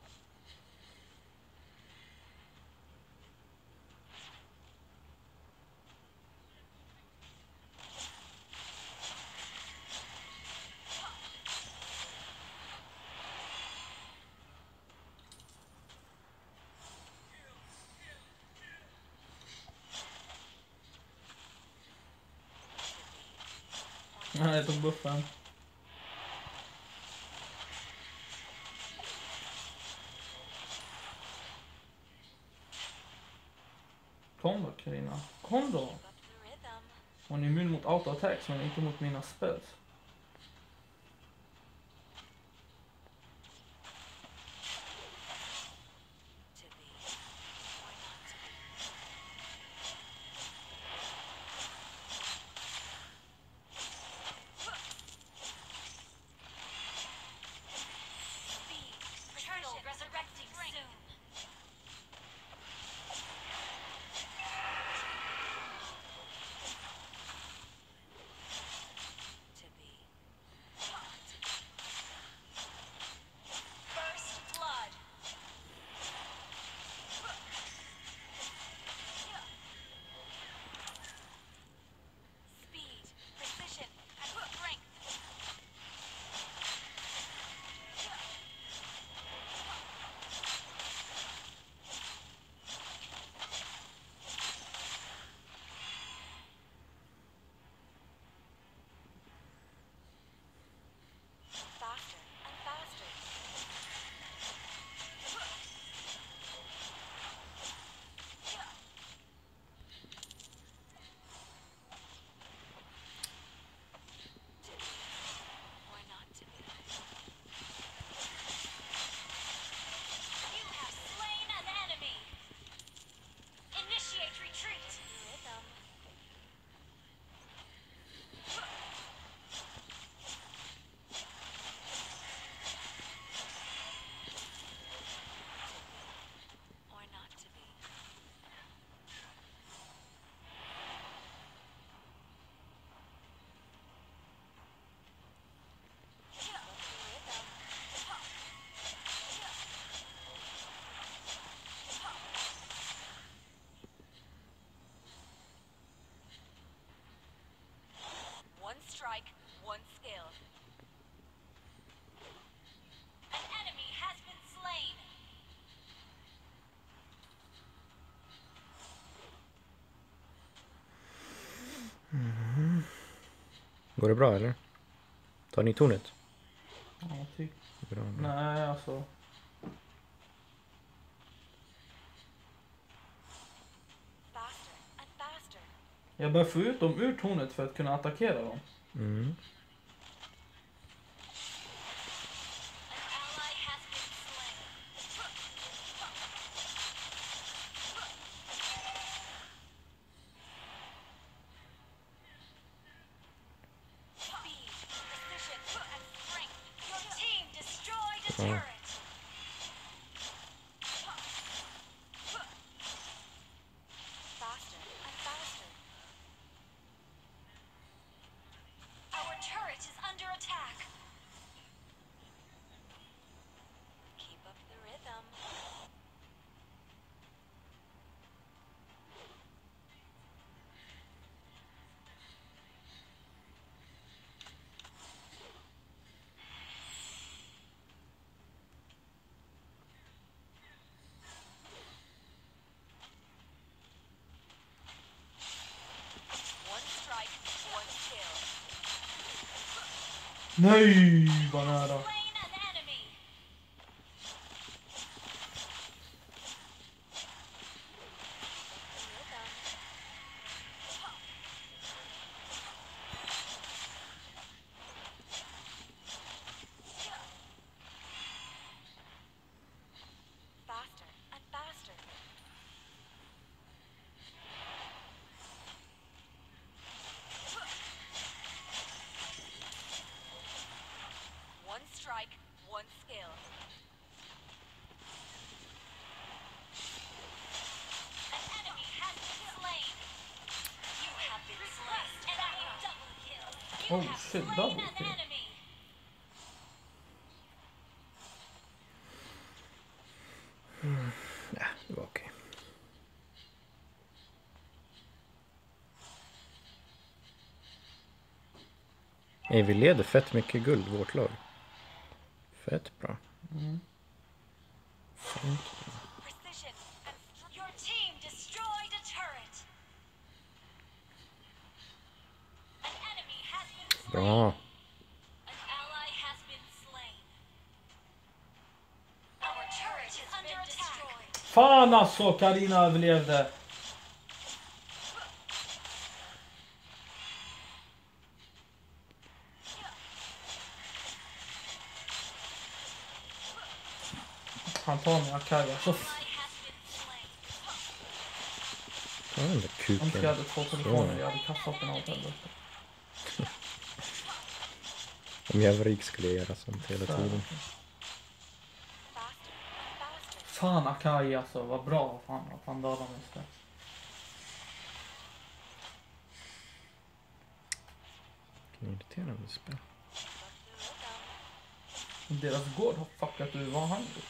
Nej, jag tog buffen. Kom då, Karina. Kom då. Up the rhythm. Hon är immun mot auto-attacks men inte mot mina spells. To be. Why not to be? Speed. Eternal resurrecting soon. To be. Går det bra eller? Tar ni tornet? Ja, typ. Bra. Nej, alltså. Faster and faster. Jag bör få ut dem ur tornet för att kunna attackera dem. Mm. An ally has been slain. Speed, precision, and strength. Your team destroyed a Oh. turret. Faster and faster. Our turret is under attack. Keep up the rhythm. One strike, one kill. Nej, vad nära. Slain an enemy. The rhythm. Faster and faster. One strike, one skill. An enemy has been slain. You have been slain. Enemy double kill. You Oh, have shit, slain double an kill. enemy. Ja, det var okej. Ey, vi leder fett mycket guld, vårt lag. Fett bra. Mm. Fett bra. Precision and str- your team destroyed a turret. An enemy has been slain. Bra. An ally has been slain. Our turret is under attack. Fan alltså, Karina överlevde. Han tar mig Akai alltså. Ally has been slain. Ta den där Om jag kuken. hade två telefoner, jag hade kastat den åt helvete. Om jag var rik skulle jag göra sånt hela tiden. Faster and faster. Fan Akai alltså, vad bra fan att han dödade mig istället. Vilken irriterande spel. Keep up the rhythm. Deras gård har fuckat ur, vad har han gjort?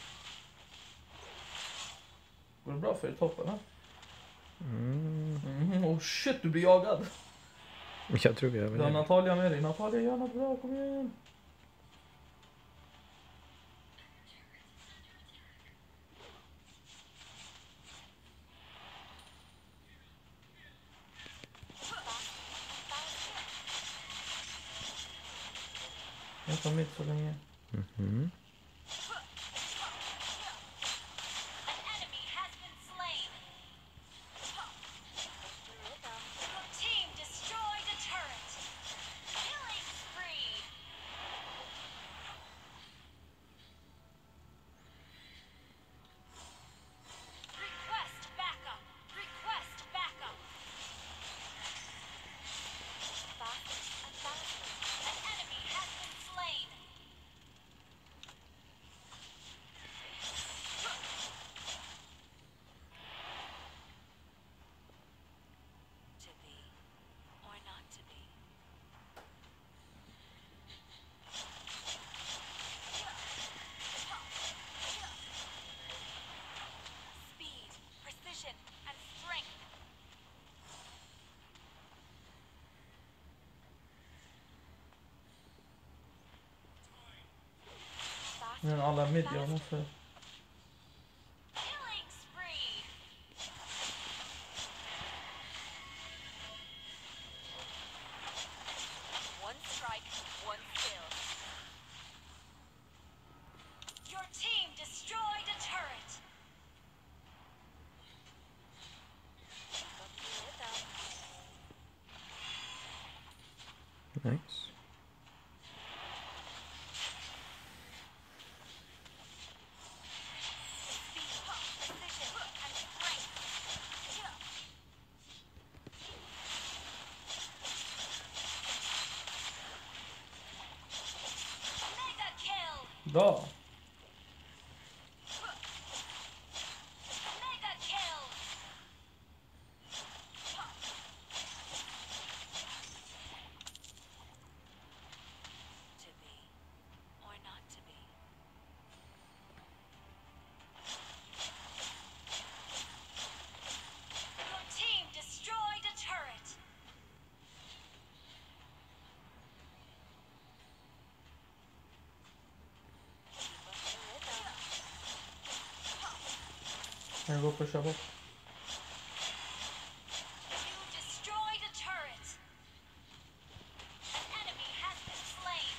Går det bra för er i toppen eller? Mm. Mm, oh shit, du blir jagad. Jag tror vi Du har överlever. Natalia med dig. Natalia, gör något bra, kom igen. Jag tar mitt så länge. Mhm. An enemy has been slain. The rhythm. Your team destroyed a turret. Killing spree. Request backup. Request backup. Faster and faster. An enemy has been slain. To be or not to be. Speed, precision, and strength. Faster Men alla and mid, jag faster. måste... Killing spree. One Nice. Mega kill! Bra. Mega kill! To be or not to be. Your team destroyed a turret. Keep up the rhythm. Jag går på att köpa. You destroyed a turret. An enemy has been slain.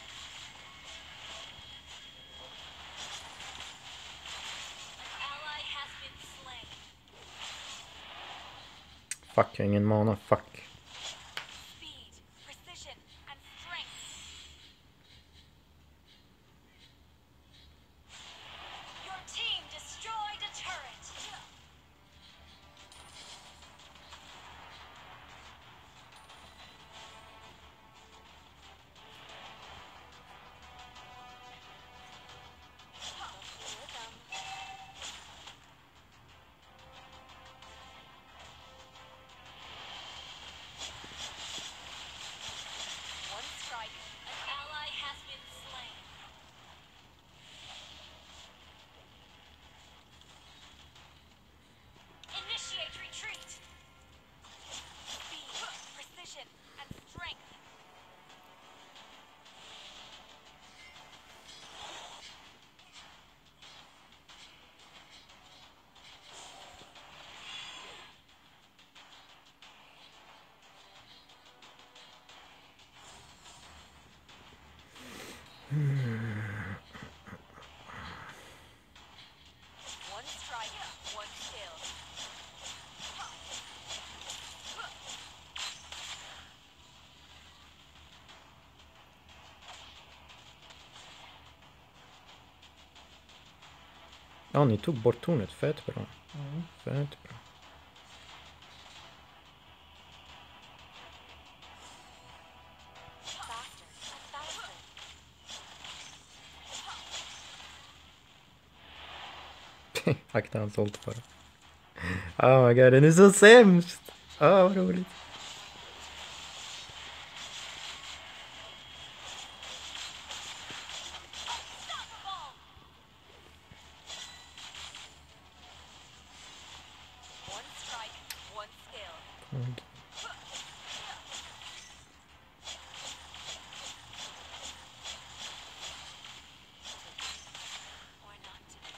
An ally has been slain. Fuck, jag har ingen mana. Fuck. Speed, precision, and strength. Your team destroyed a turret. Keep up the rhythm. One strike. An ally has been slain. Initiate retreat. Speed, precision, and strength. One strike, one kill. Ja, ni tog bort tornet. Fett bra. Mm. Fett bra. Faster and faster. Akta han sålt bara. Oh my god, den är så sämst! Åh, oh, vad roligt. Unstoppable! One strike, one skill. Or not to be.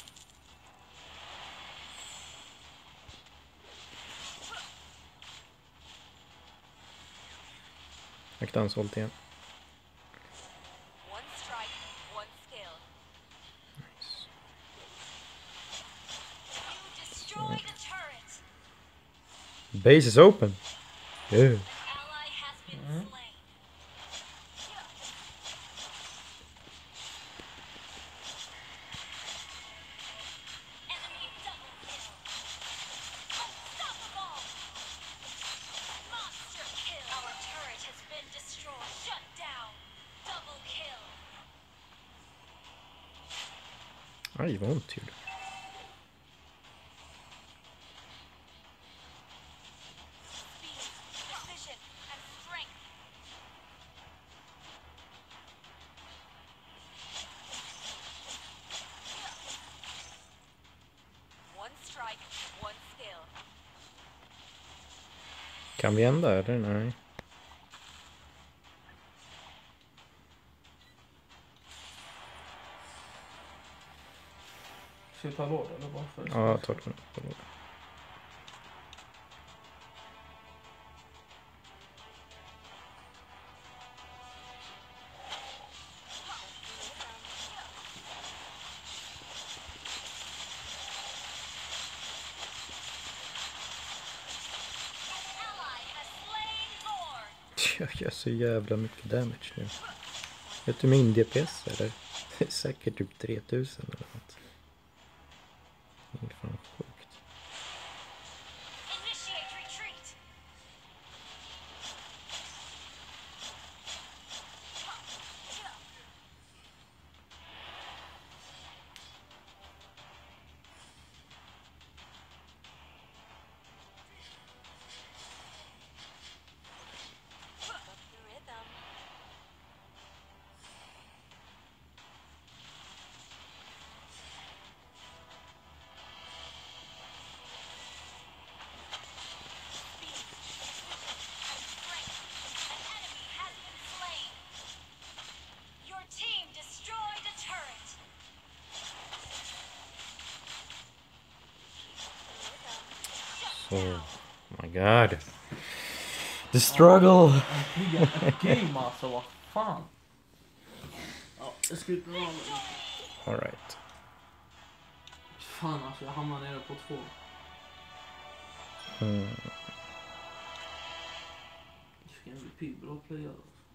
Akta han sålt igen. One strike, one skill. Nice. You destroyed a turret. Base is open. Yeah. Ally has been slain. Enemy double kill. Unstoppable. Monster kill. Our turret has been destroyed. Shut down. Double kill. Aj, vad ont gjorde. Speed, precision, and strength. One strike, one skill. Kan vi ända eller? Nej. Ska vi ta låd eller bara för? Ja, ta den. An ally has slain Lord. Jag gör så jävla mycket damage nu. Vet du min D P S eller? Det är säkert typ tre tusen eller något. Det är fan sjukt. Initiate retreat. Pick up the rhythm. And strength. An enemy has been slain. Your team destroyed a turret. Så, oh my god. The struggle! Äntligen ett game alltså, vad fan. Ja, jag skulle inte vara med. Alright. Fan alltså, jag hamnade nere på två. Mm. Jag fick M V P, bra player.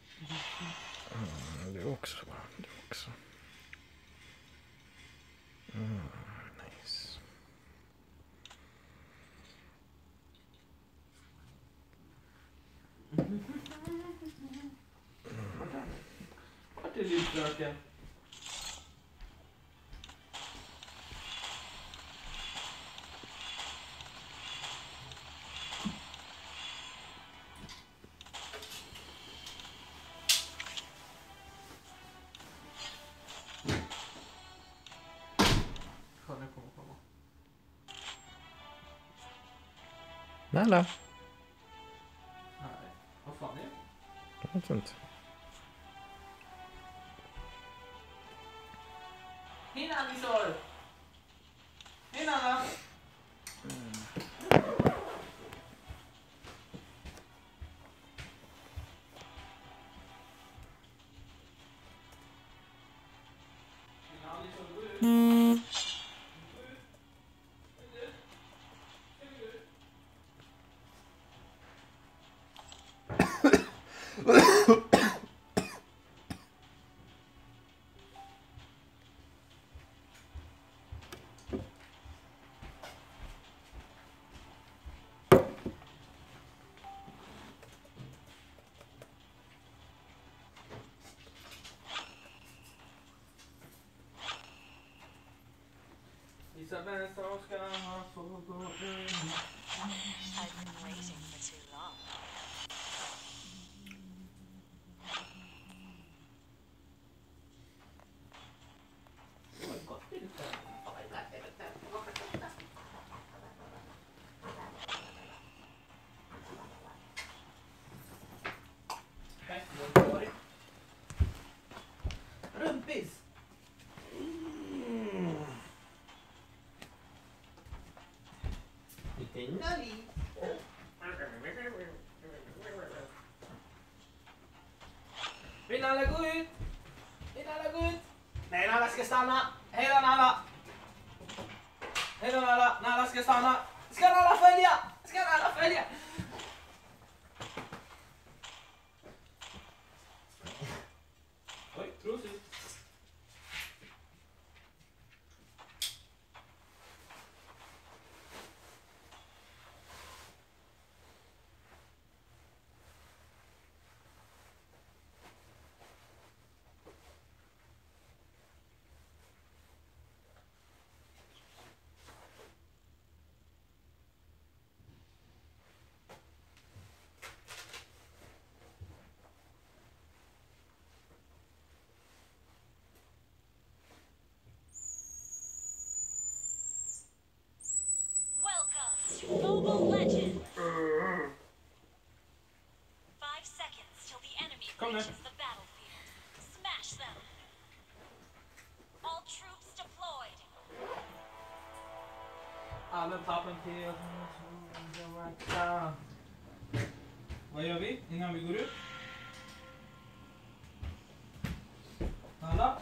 Mm, du också va? Du också. Mm, nice. Vart är livsröken? Fan, nu kommer komma. Nalla. Nej, vad fan är det? Jag vet inte. Hinna, ni sa det! Hinna, Anna! Isabel som ska ha få gå in. I've been waiting for too long. Rumpis! Lite nalli. Vill alla gå ut? Vill alla gå ut? Nej, Nalla ska stanna. Hej då, Nalla. Hej då, Nalla. Nalla ska stanna. Ska Nalla följa? Ska Nalla följa? Oj, trosigt. Welcome to Mobile Legends. Five seconds till the enemy Kom nu. reaches the battlefield. Smash them. All troops deployed. Använd tappen till... Vad gör vi innan vi går ut? Nalla?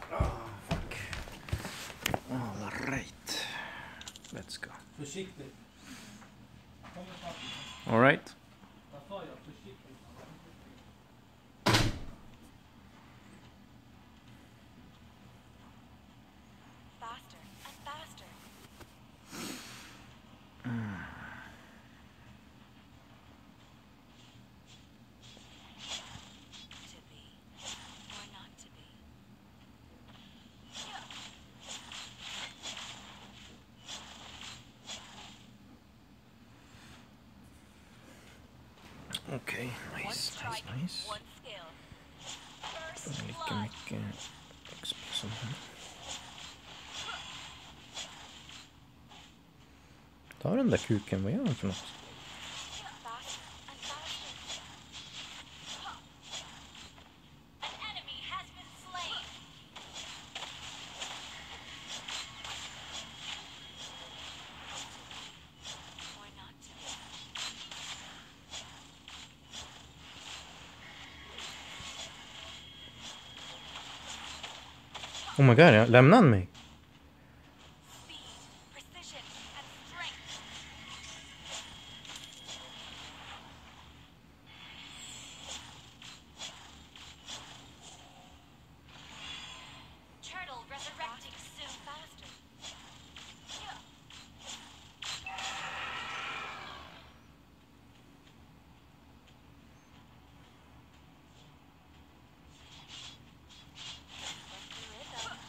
Alright. Let's go. Försiktigt. Kom med tappen. Alright. Vad sa jag? Försiktigt. Okej, One nice, nice, strike, nice. one skill. Får First lika blood. mycket X P som hon. Ta den där kuken, vad gör han för något? Faster and faster. An enemy has been slain. Or not to be. Oh my god, jag lämnade han mig? Speed, precision, and strength. Turtle resurrecting soon. Faster. What's the rhythm?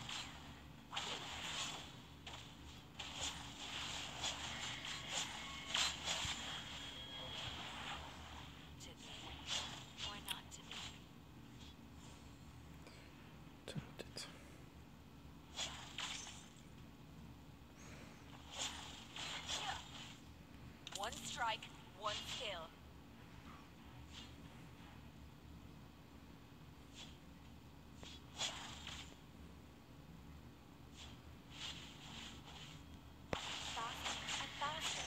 To be or not to be. Töntigt. One strike, one skill. Faster and faster.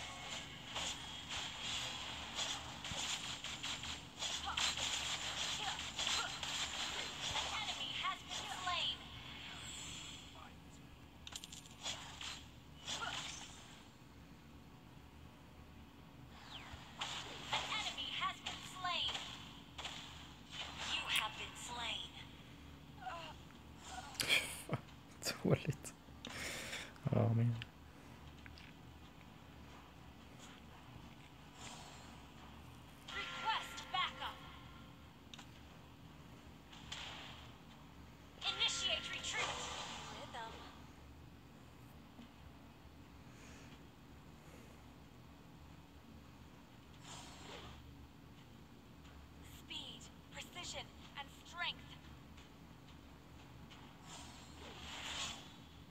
An enemy has been slain. An enemy has been slain. You have been slain. Dåligt. Ja, men... Request backup. Initiate retreat. Rhythm. Speed, precision, and strength.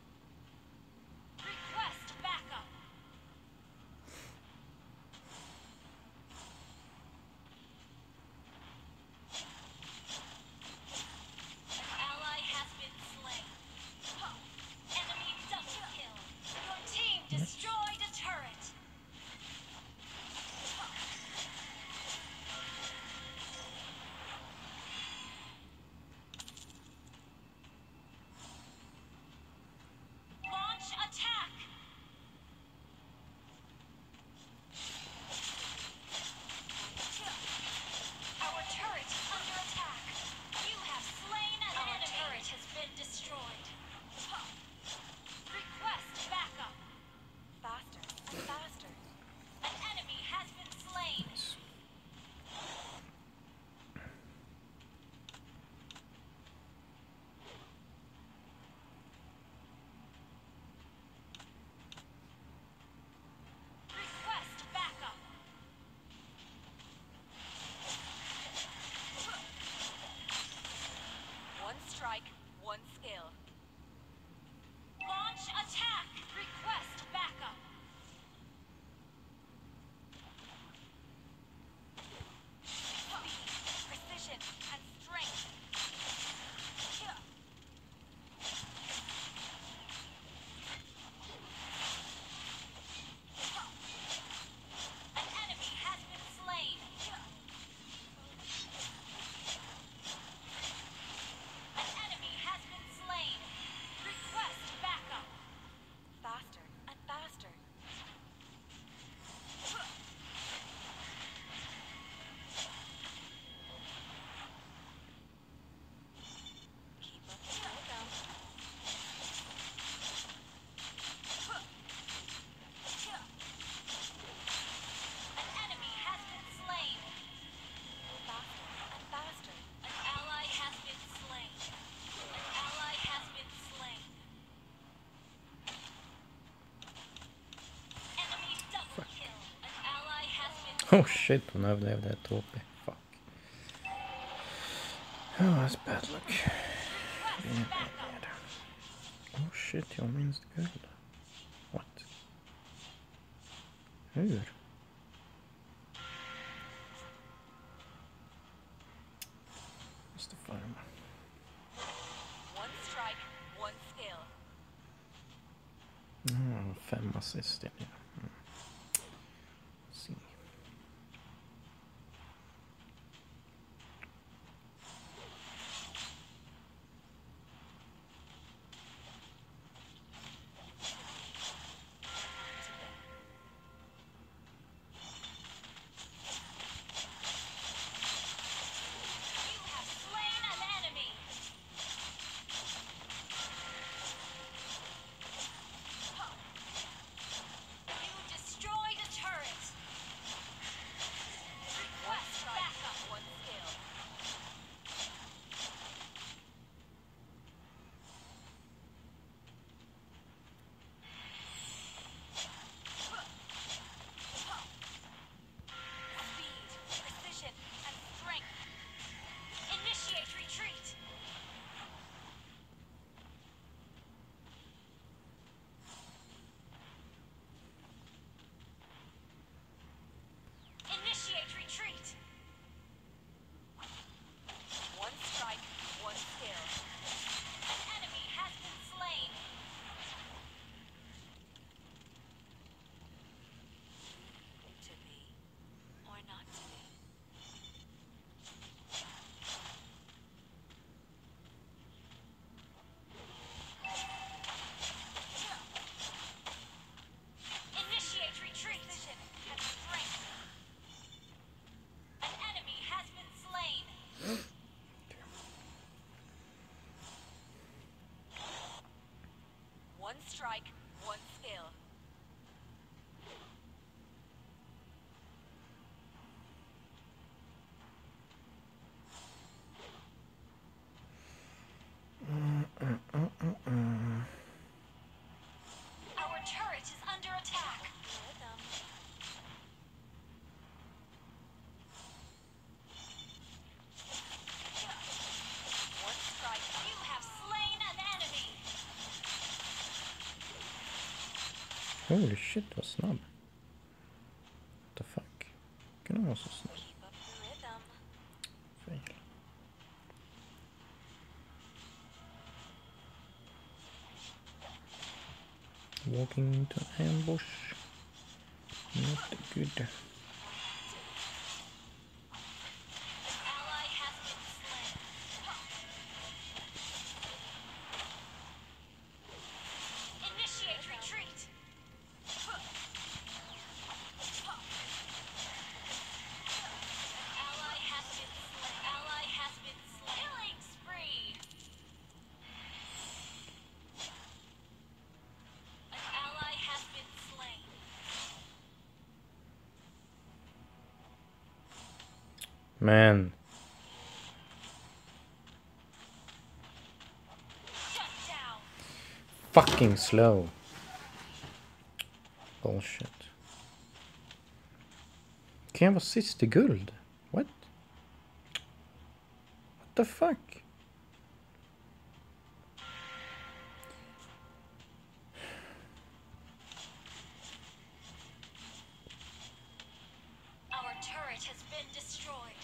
Oh shit, hon överlevde ett H P. Fuck. Oh, that's bad luck. Oh shit, jag minns guld. What? Hur? Måste farma. One strike, one skill. Mm, fem assist. Mm. See. You have slain an enemy. You destroyed a turret. Request backup. One skill. Speed, precision, and strength. Initiate retreat. Initiate retreat. One strike, one skill. An enemy has been slain. To be or not to be. Initiate retreat. Precision and strength. An enemy has been slain. One strike, one skill. Our turret is under attack. Rhythm. One strike. You have slain an enemy. Holy shit, vad snabb. What the fuck? Kan det vara så snabb? Keep up the rhythm. Fail. Walking into an ambush. Not good. Ally has been slain. Initiate retreat. Ally has been slain. Ally has been slain. Killing spree. An ally has been slain. Man. Shut down. Fucking slow. Bullshit. Kan jag vara sist i guld? What? What the fuck? Our turret has been destroyed.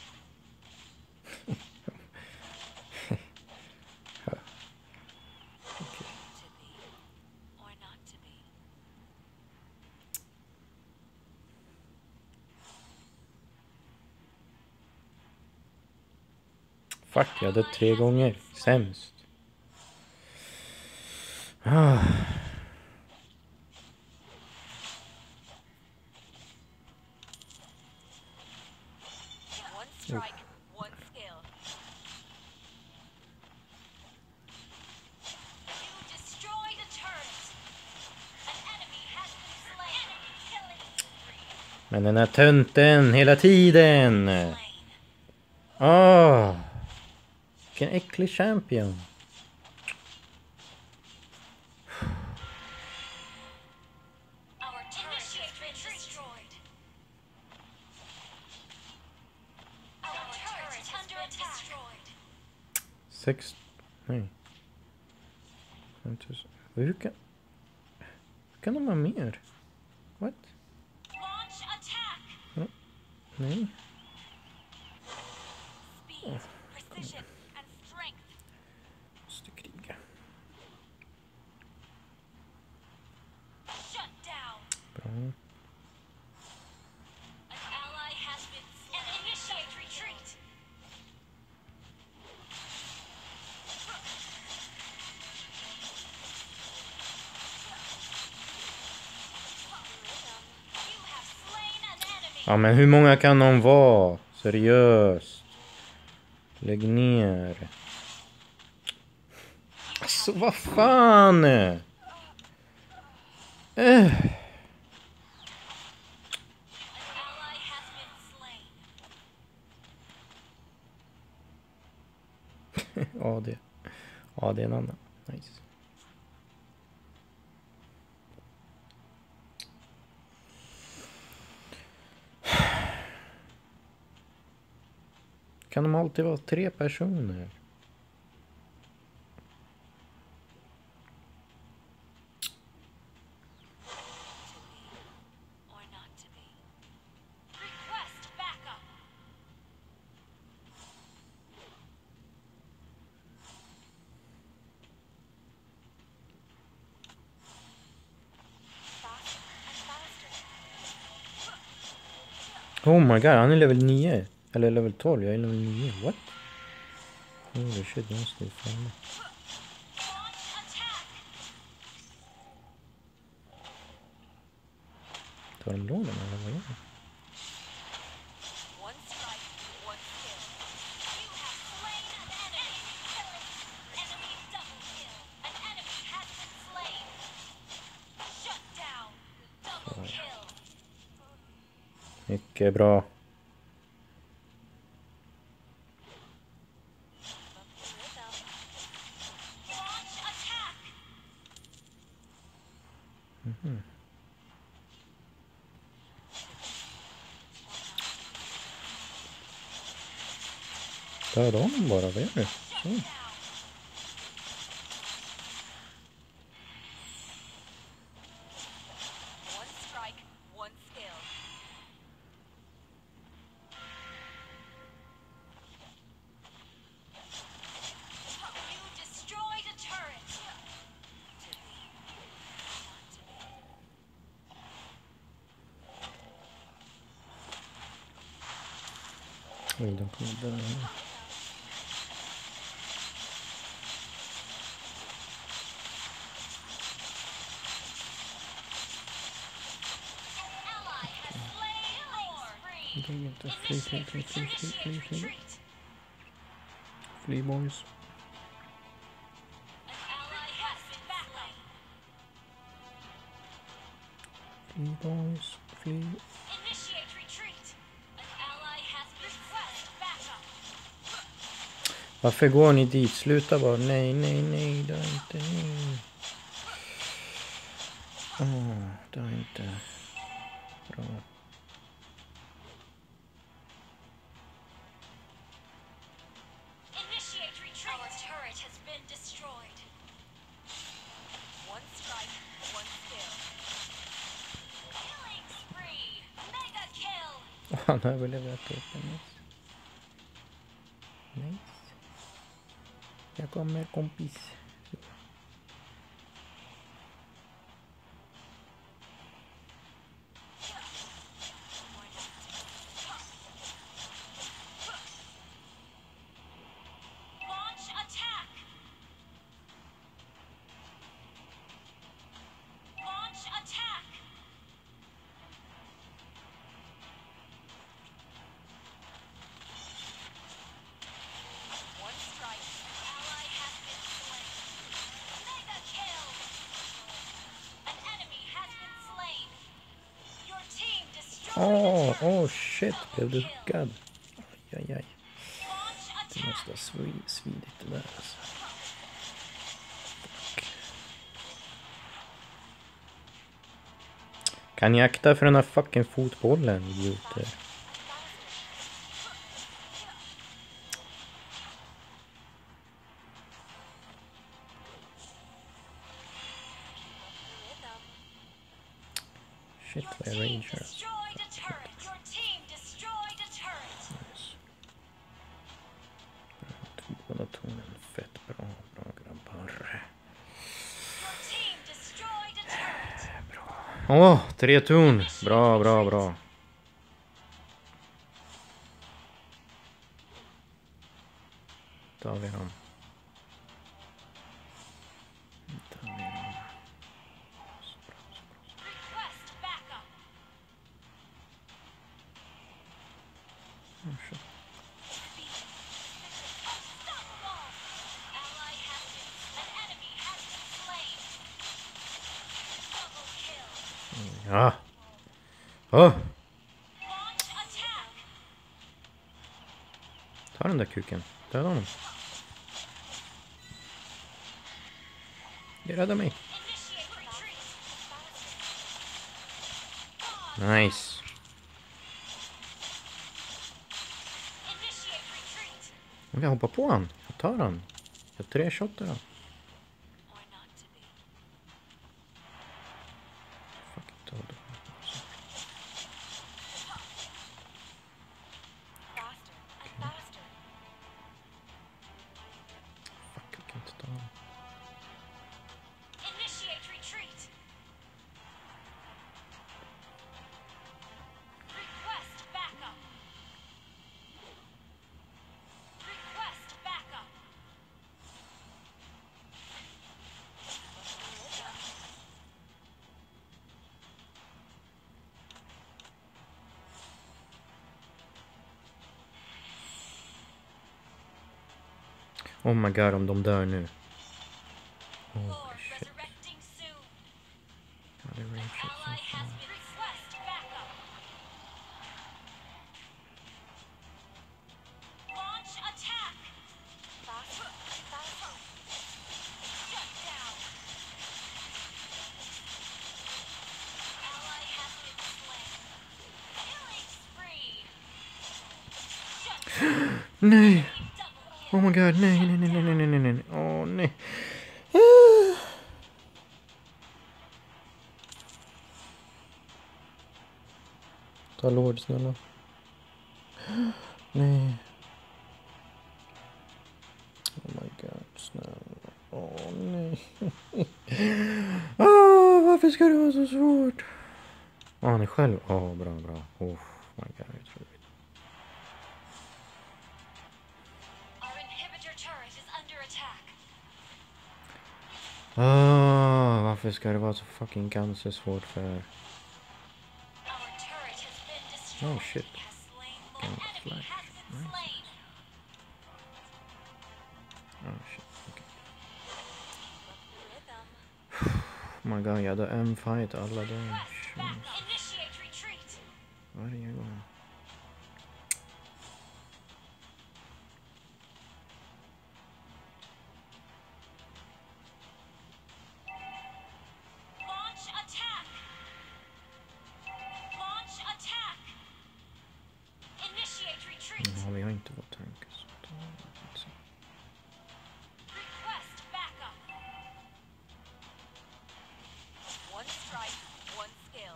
To be or not to be. Fuck, jag hade tre gånger. Sämst. Ah. One strike, one skill. You destroyed a turret. An enemy has been slain. Enemy killing spree. Men den här tönten hela tiden. Slain. Åh. Vilken äcklig champion. Our turret has been destroyed. Sex... Nej. femtusen. Hur kan... Hur kan de ha mer? What? Launch attack. Nej. Speed, precision, and strength. Måste kriga. Shut down. Bra. An ally has been slain. And initiate retreat. You have slain an enemy. Ja, men hur många kan de vara? Seriöst. Lägg ner. Alltså, vad fan? Eh. An ally has been slain. Ja, det. Ja, det är en annan. Nice. Kan de alltid vara tre personer? Or not to be. Request backup. Faster and faster. Oh my god, han är level nio. Eller level tolv, jag är level nio. What? Holy shit, jag måste ju fan. Launch attack. Tar de lånen eller vad gör de? One strike, one skill. You have slain an enemy. Enemy double kill. An enemy has been slain. Shut down. Double kill. Mycket bra. Launch attack. Mhm. Döda honom bara, vad gör du? Så. Down. One strike, one skill. You destroyed a turret. To be. Not to be. Oj, de kommer dö nu. Ally has slain Lord. Det är inte fly, fly, fly, fly, fly, fly, fly. Retreat. Fly boys. An ally has been slain. Fly boys. Fly. Initiate retreat. An ally has been request backup. Varför går ni dit? Sluta bara. Nej, nej, nej. Det är inte. Nej. Åh, det är inte bra. Initiate retreat. Our turret has been destroyed. One strike, one skill. Killing spree. Mega kill. Han har överlevat upp en nice. Nice. Jag kommer kompis. Launch attack. Launch attack. One strike. Ally has been slain. Mega kill. An enemy has been slain. Your team destroyed Åh, a turret. åh shit. Blev du huggad? Aj, aj, aj. Launch Det attack. måste ha svi- svidit det där alltså. Fuck. Kan ni akta för den här fucking fotbollen, idioter? shit, vad jag Team rager. destroyed a turret. Your team destroyed a turret. Nice. Båda tornen, fett bra, bra grabbar. Your team destroyed a turret. Bra. Åh, tre torn. Bra, bra, bra. Där har vi dem. Där har vi dem. Så bra, så bra. Request backup. Ja, kör. Unstoppable. Ally has been. An enemy has been slain. Double kill. Ja. Åh, Launch attack. ta den där kuken. Döda honom. Det räddar mig. Initiate retreat. Nice. Initiate retreat. Om jag hoppar på han. Jag tar han. Jag tre shotar då. Or not to be. Fuck it, ta det. Faster and faster. Fuck, jag kan inte ta honom. Initiate retreat. Request backup. Request backup. Oh my god, om de dör nu. Holy Lord shit. resurrecting soon. Ja, det är rage shot som Ally has fan. been. Request backup. Launch attack. Faster and faster. Shut down. Ally has been slain. Killing spree. Shut down. Nej! Double kill. Oh my god, nej, nej, nej, nej, nej, nej, nej. Åh, nej. Ah. Ta Lord, snälla. Nej. Oh my god, snälla. Åh, nej. Åh, varför ska det vara så svårt? Åh, han är själv. Åh, bra, bra. Oh my god, jag tror det. Our inhibitor turret is under attack. Åh, varför ska det vara så fucking cancersvårt för? Our turret has been destroyed. Oh shit. Has slain more. Can Enemy flash. has been Nice. slain. Oh shit, okej. Rhythm. Oh my god, jag hade en fight alla dagar. Request backup. Initiate retreat. Varje gång. Launch attack. Launch attack. Initiate retreat. Ja, vi har inte vår tank. Så ta det. Request backup. One strike, one skill.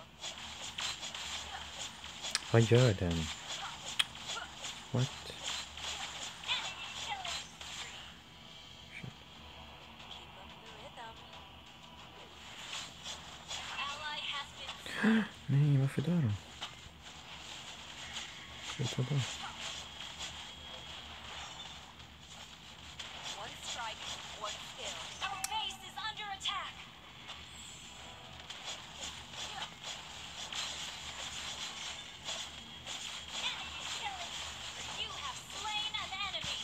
Vad gör den? What? Enemy killing spree. Keep up the rhythm. Ally has been. Nej, varför dör de? Sluta dö. One strike, one skill. Our base is under attack. Enemy killing spree. You have slain an enemy.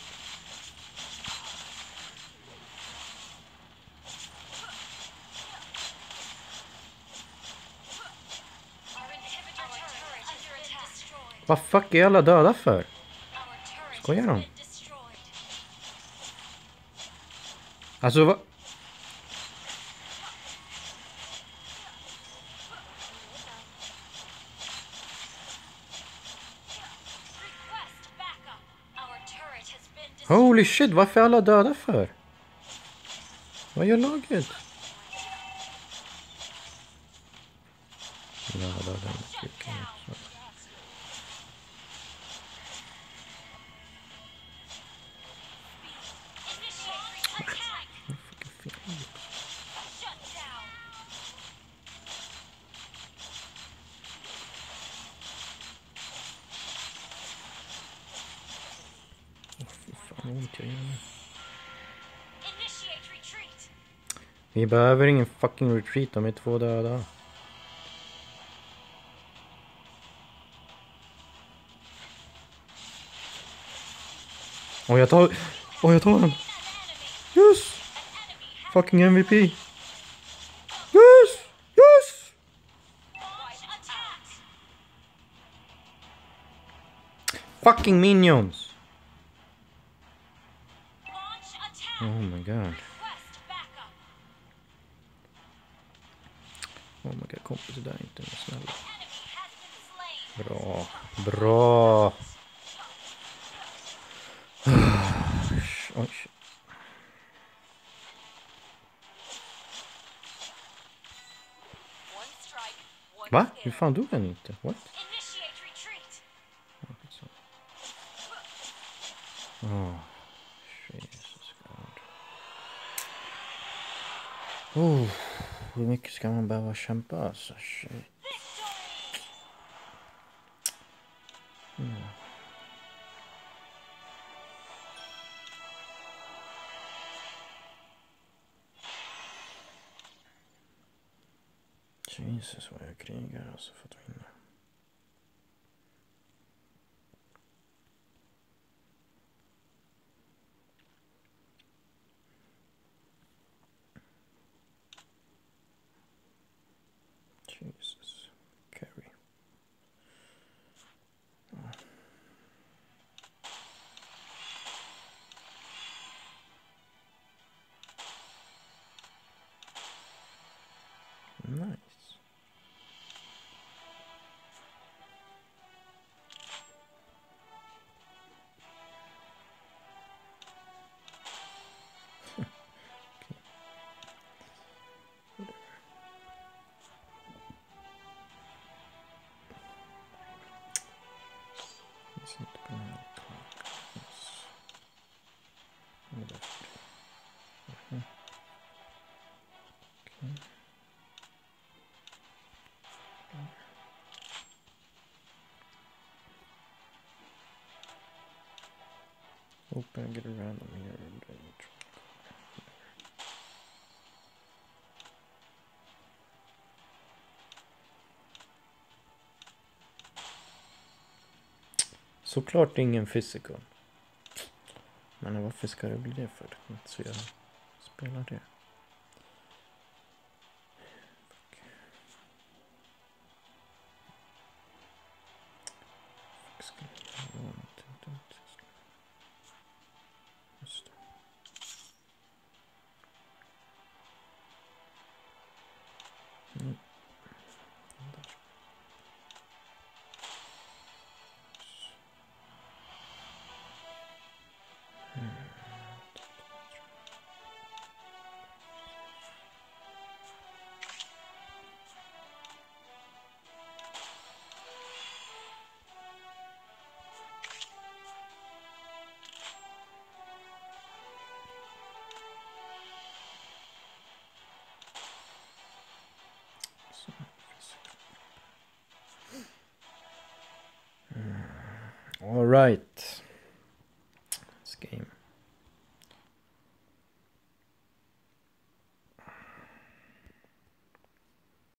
Our inhibitor turret is under attack. Vad fuck är alla döda för? Our turret Skojar has de? been destroyed. Alltså vad? Request backup. Our turret has been destroyed. Holy shit, varför är alla döda för? Vad gör laget? Ja, döda. ont jag gör nu. Initiate retreat. Vi behöver ingen fucking retreat, de är två döda. Åh, jag tar... Åh, jag tar den! An enemy. Yes! An enemy has Fucking M V P! Yes! Yes! launched attack. Fucking minions! Launch attack. Oh my god. Request backup. Oh my god, kompis, det där är inte snälla. Enemy has been slain. Bra. Bra! Oj, shit. One strike. One Va? kill. Hur fan dog han inte? What? Initiate retreat. Oh, Jesus God. Oh, hur mycket ska man behöva kämpa alltså? Shit. Victory. Mm. Jesus vad jag krigar alltså för att vinna. Jesus. Carry. Nice. It's not gonna help. Yes. And that's it. Mhm. Okay. Hope I get around them here and then try. Såklart ingen physical. Men varför ska det bli det för? Så jag spelar det. Fuck. Fuck, ska jag göra någonting dumt? Just det. Mm. Där. Så, mm. All right.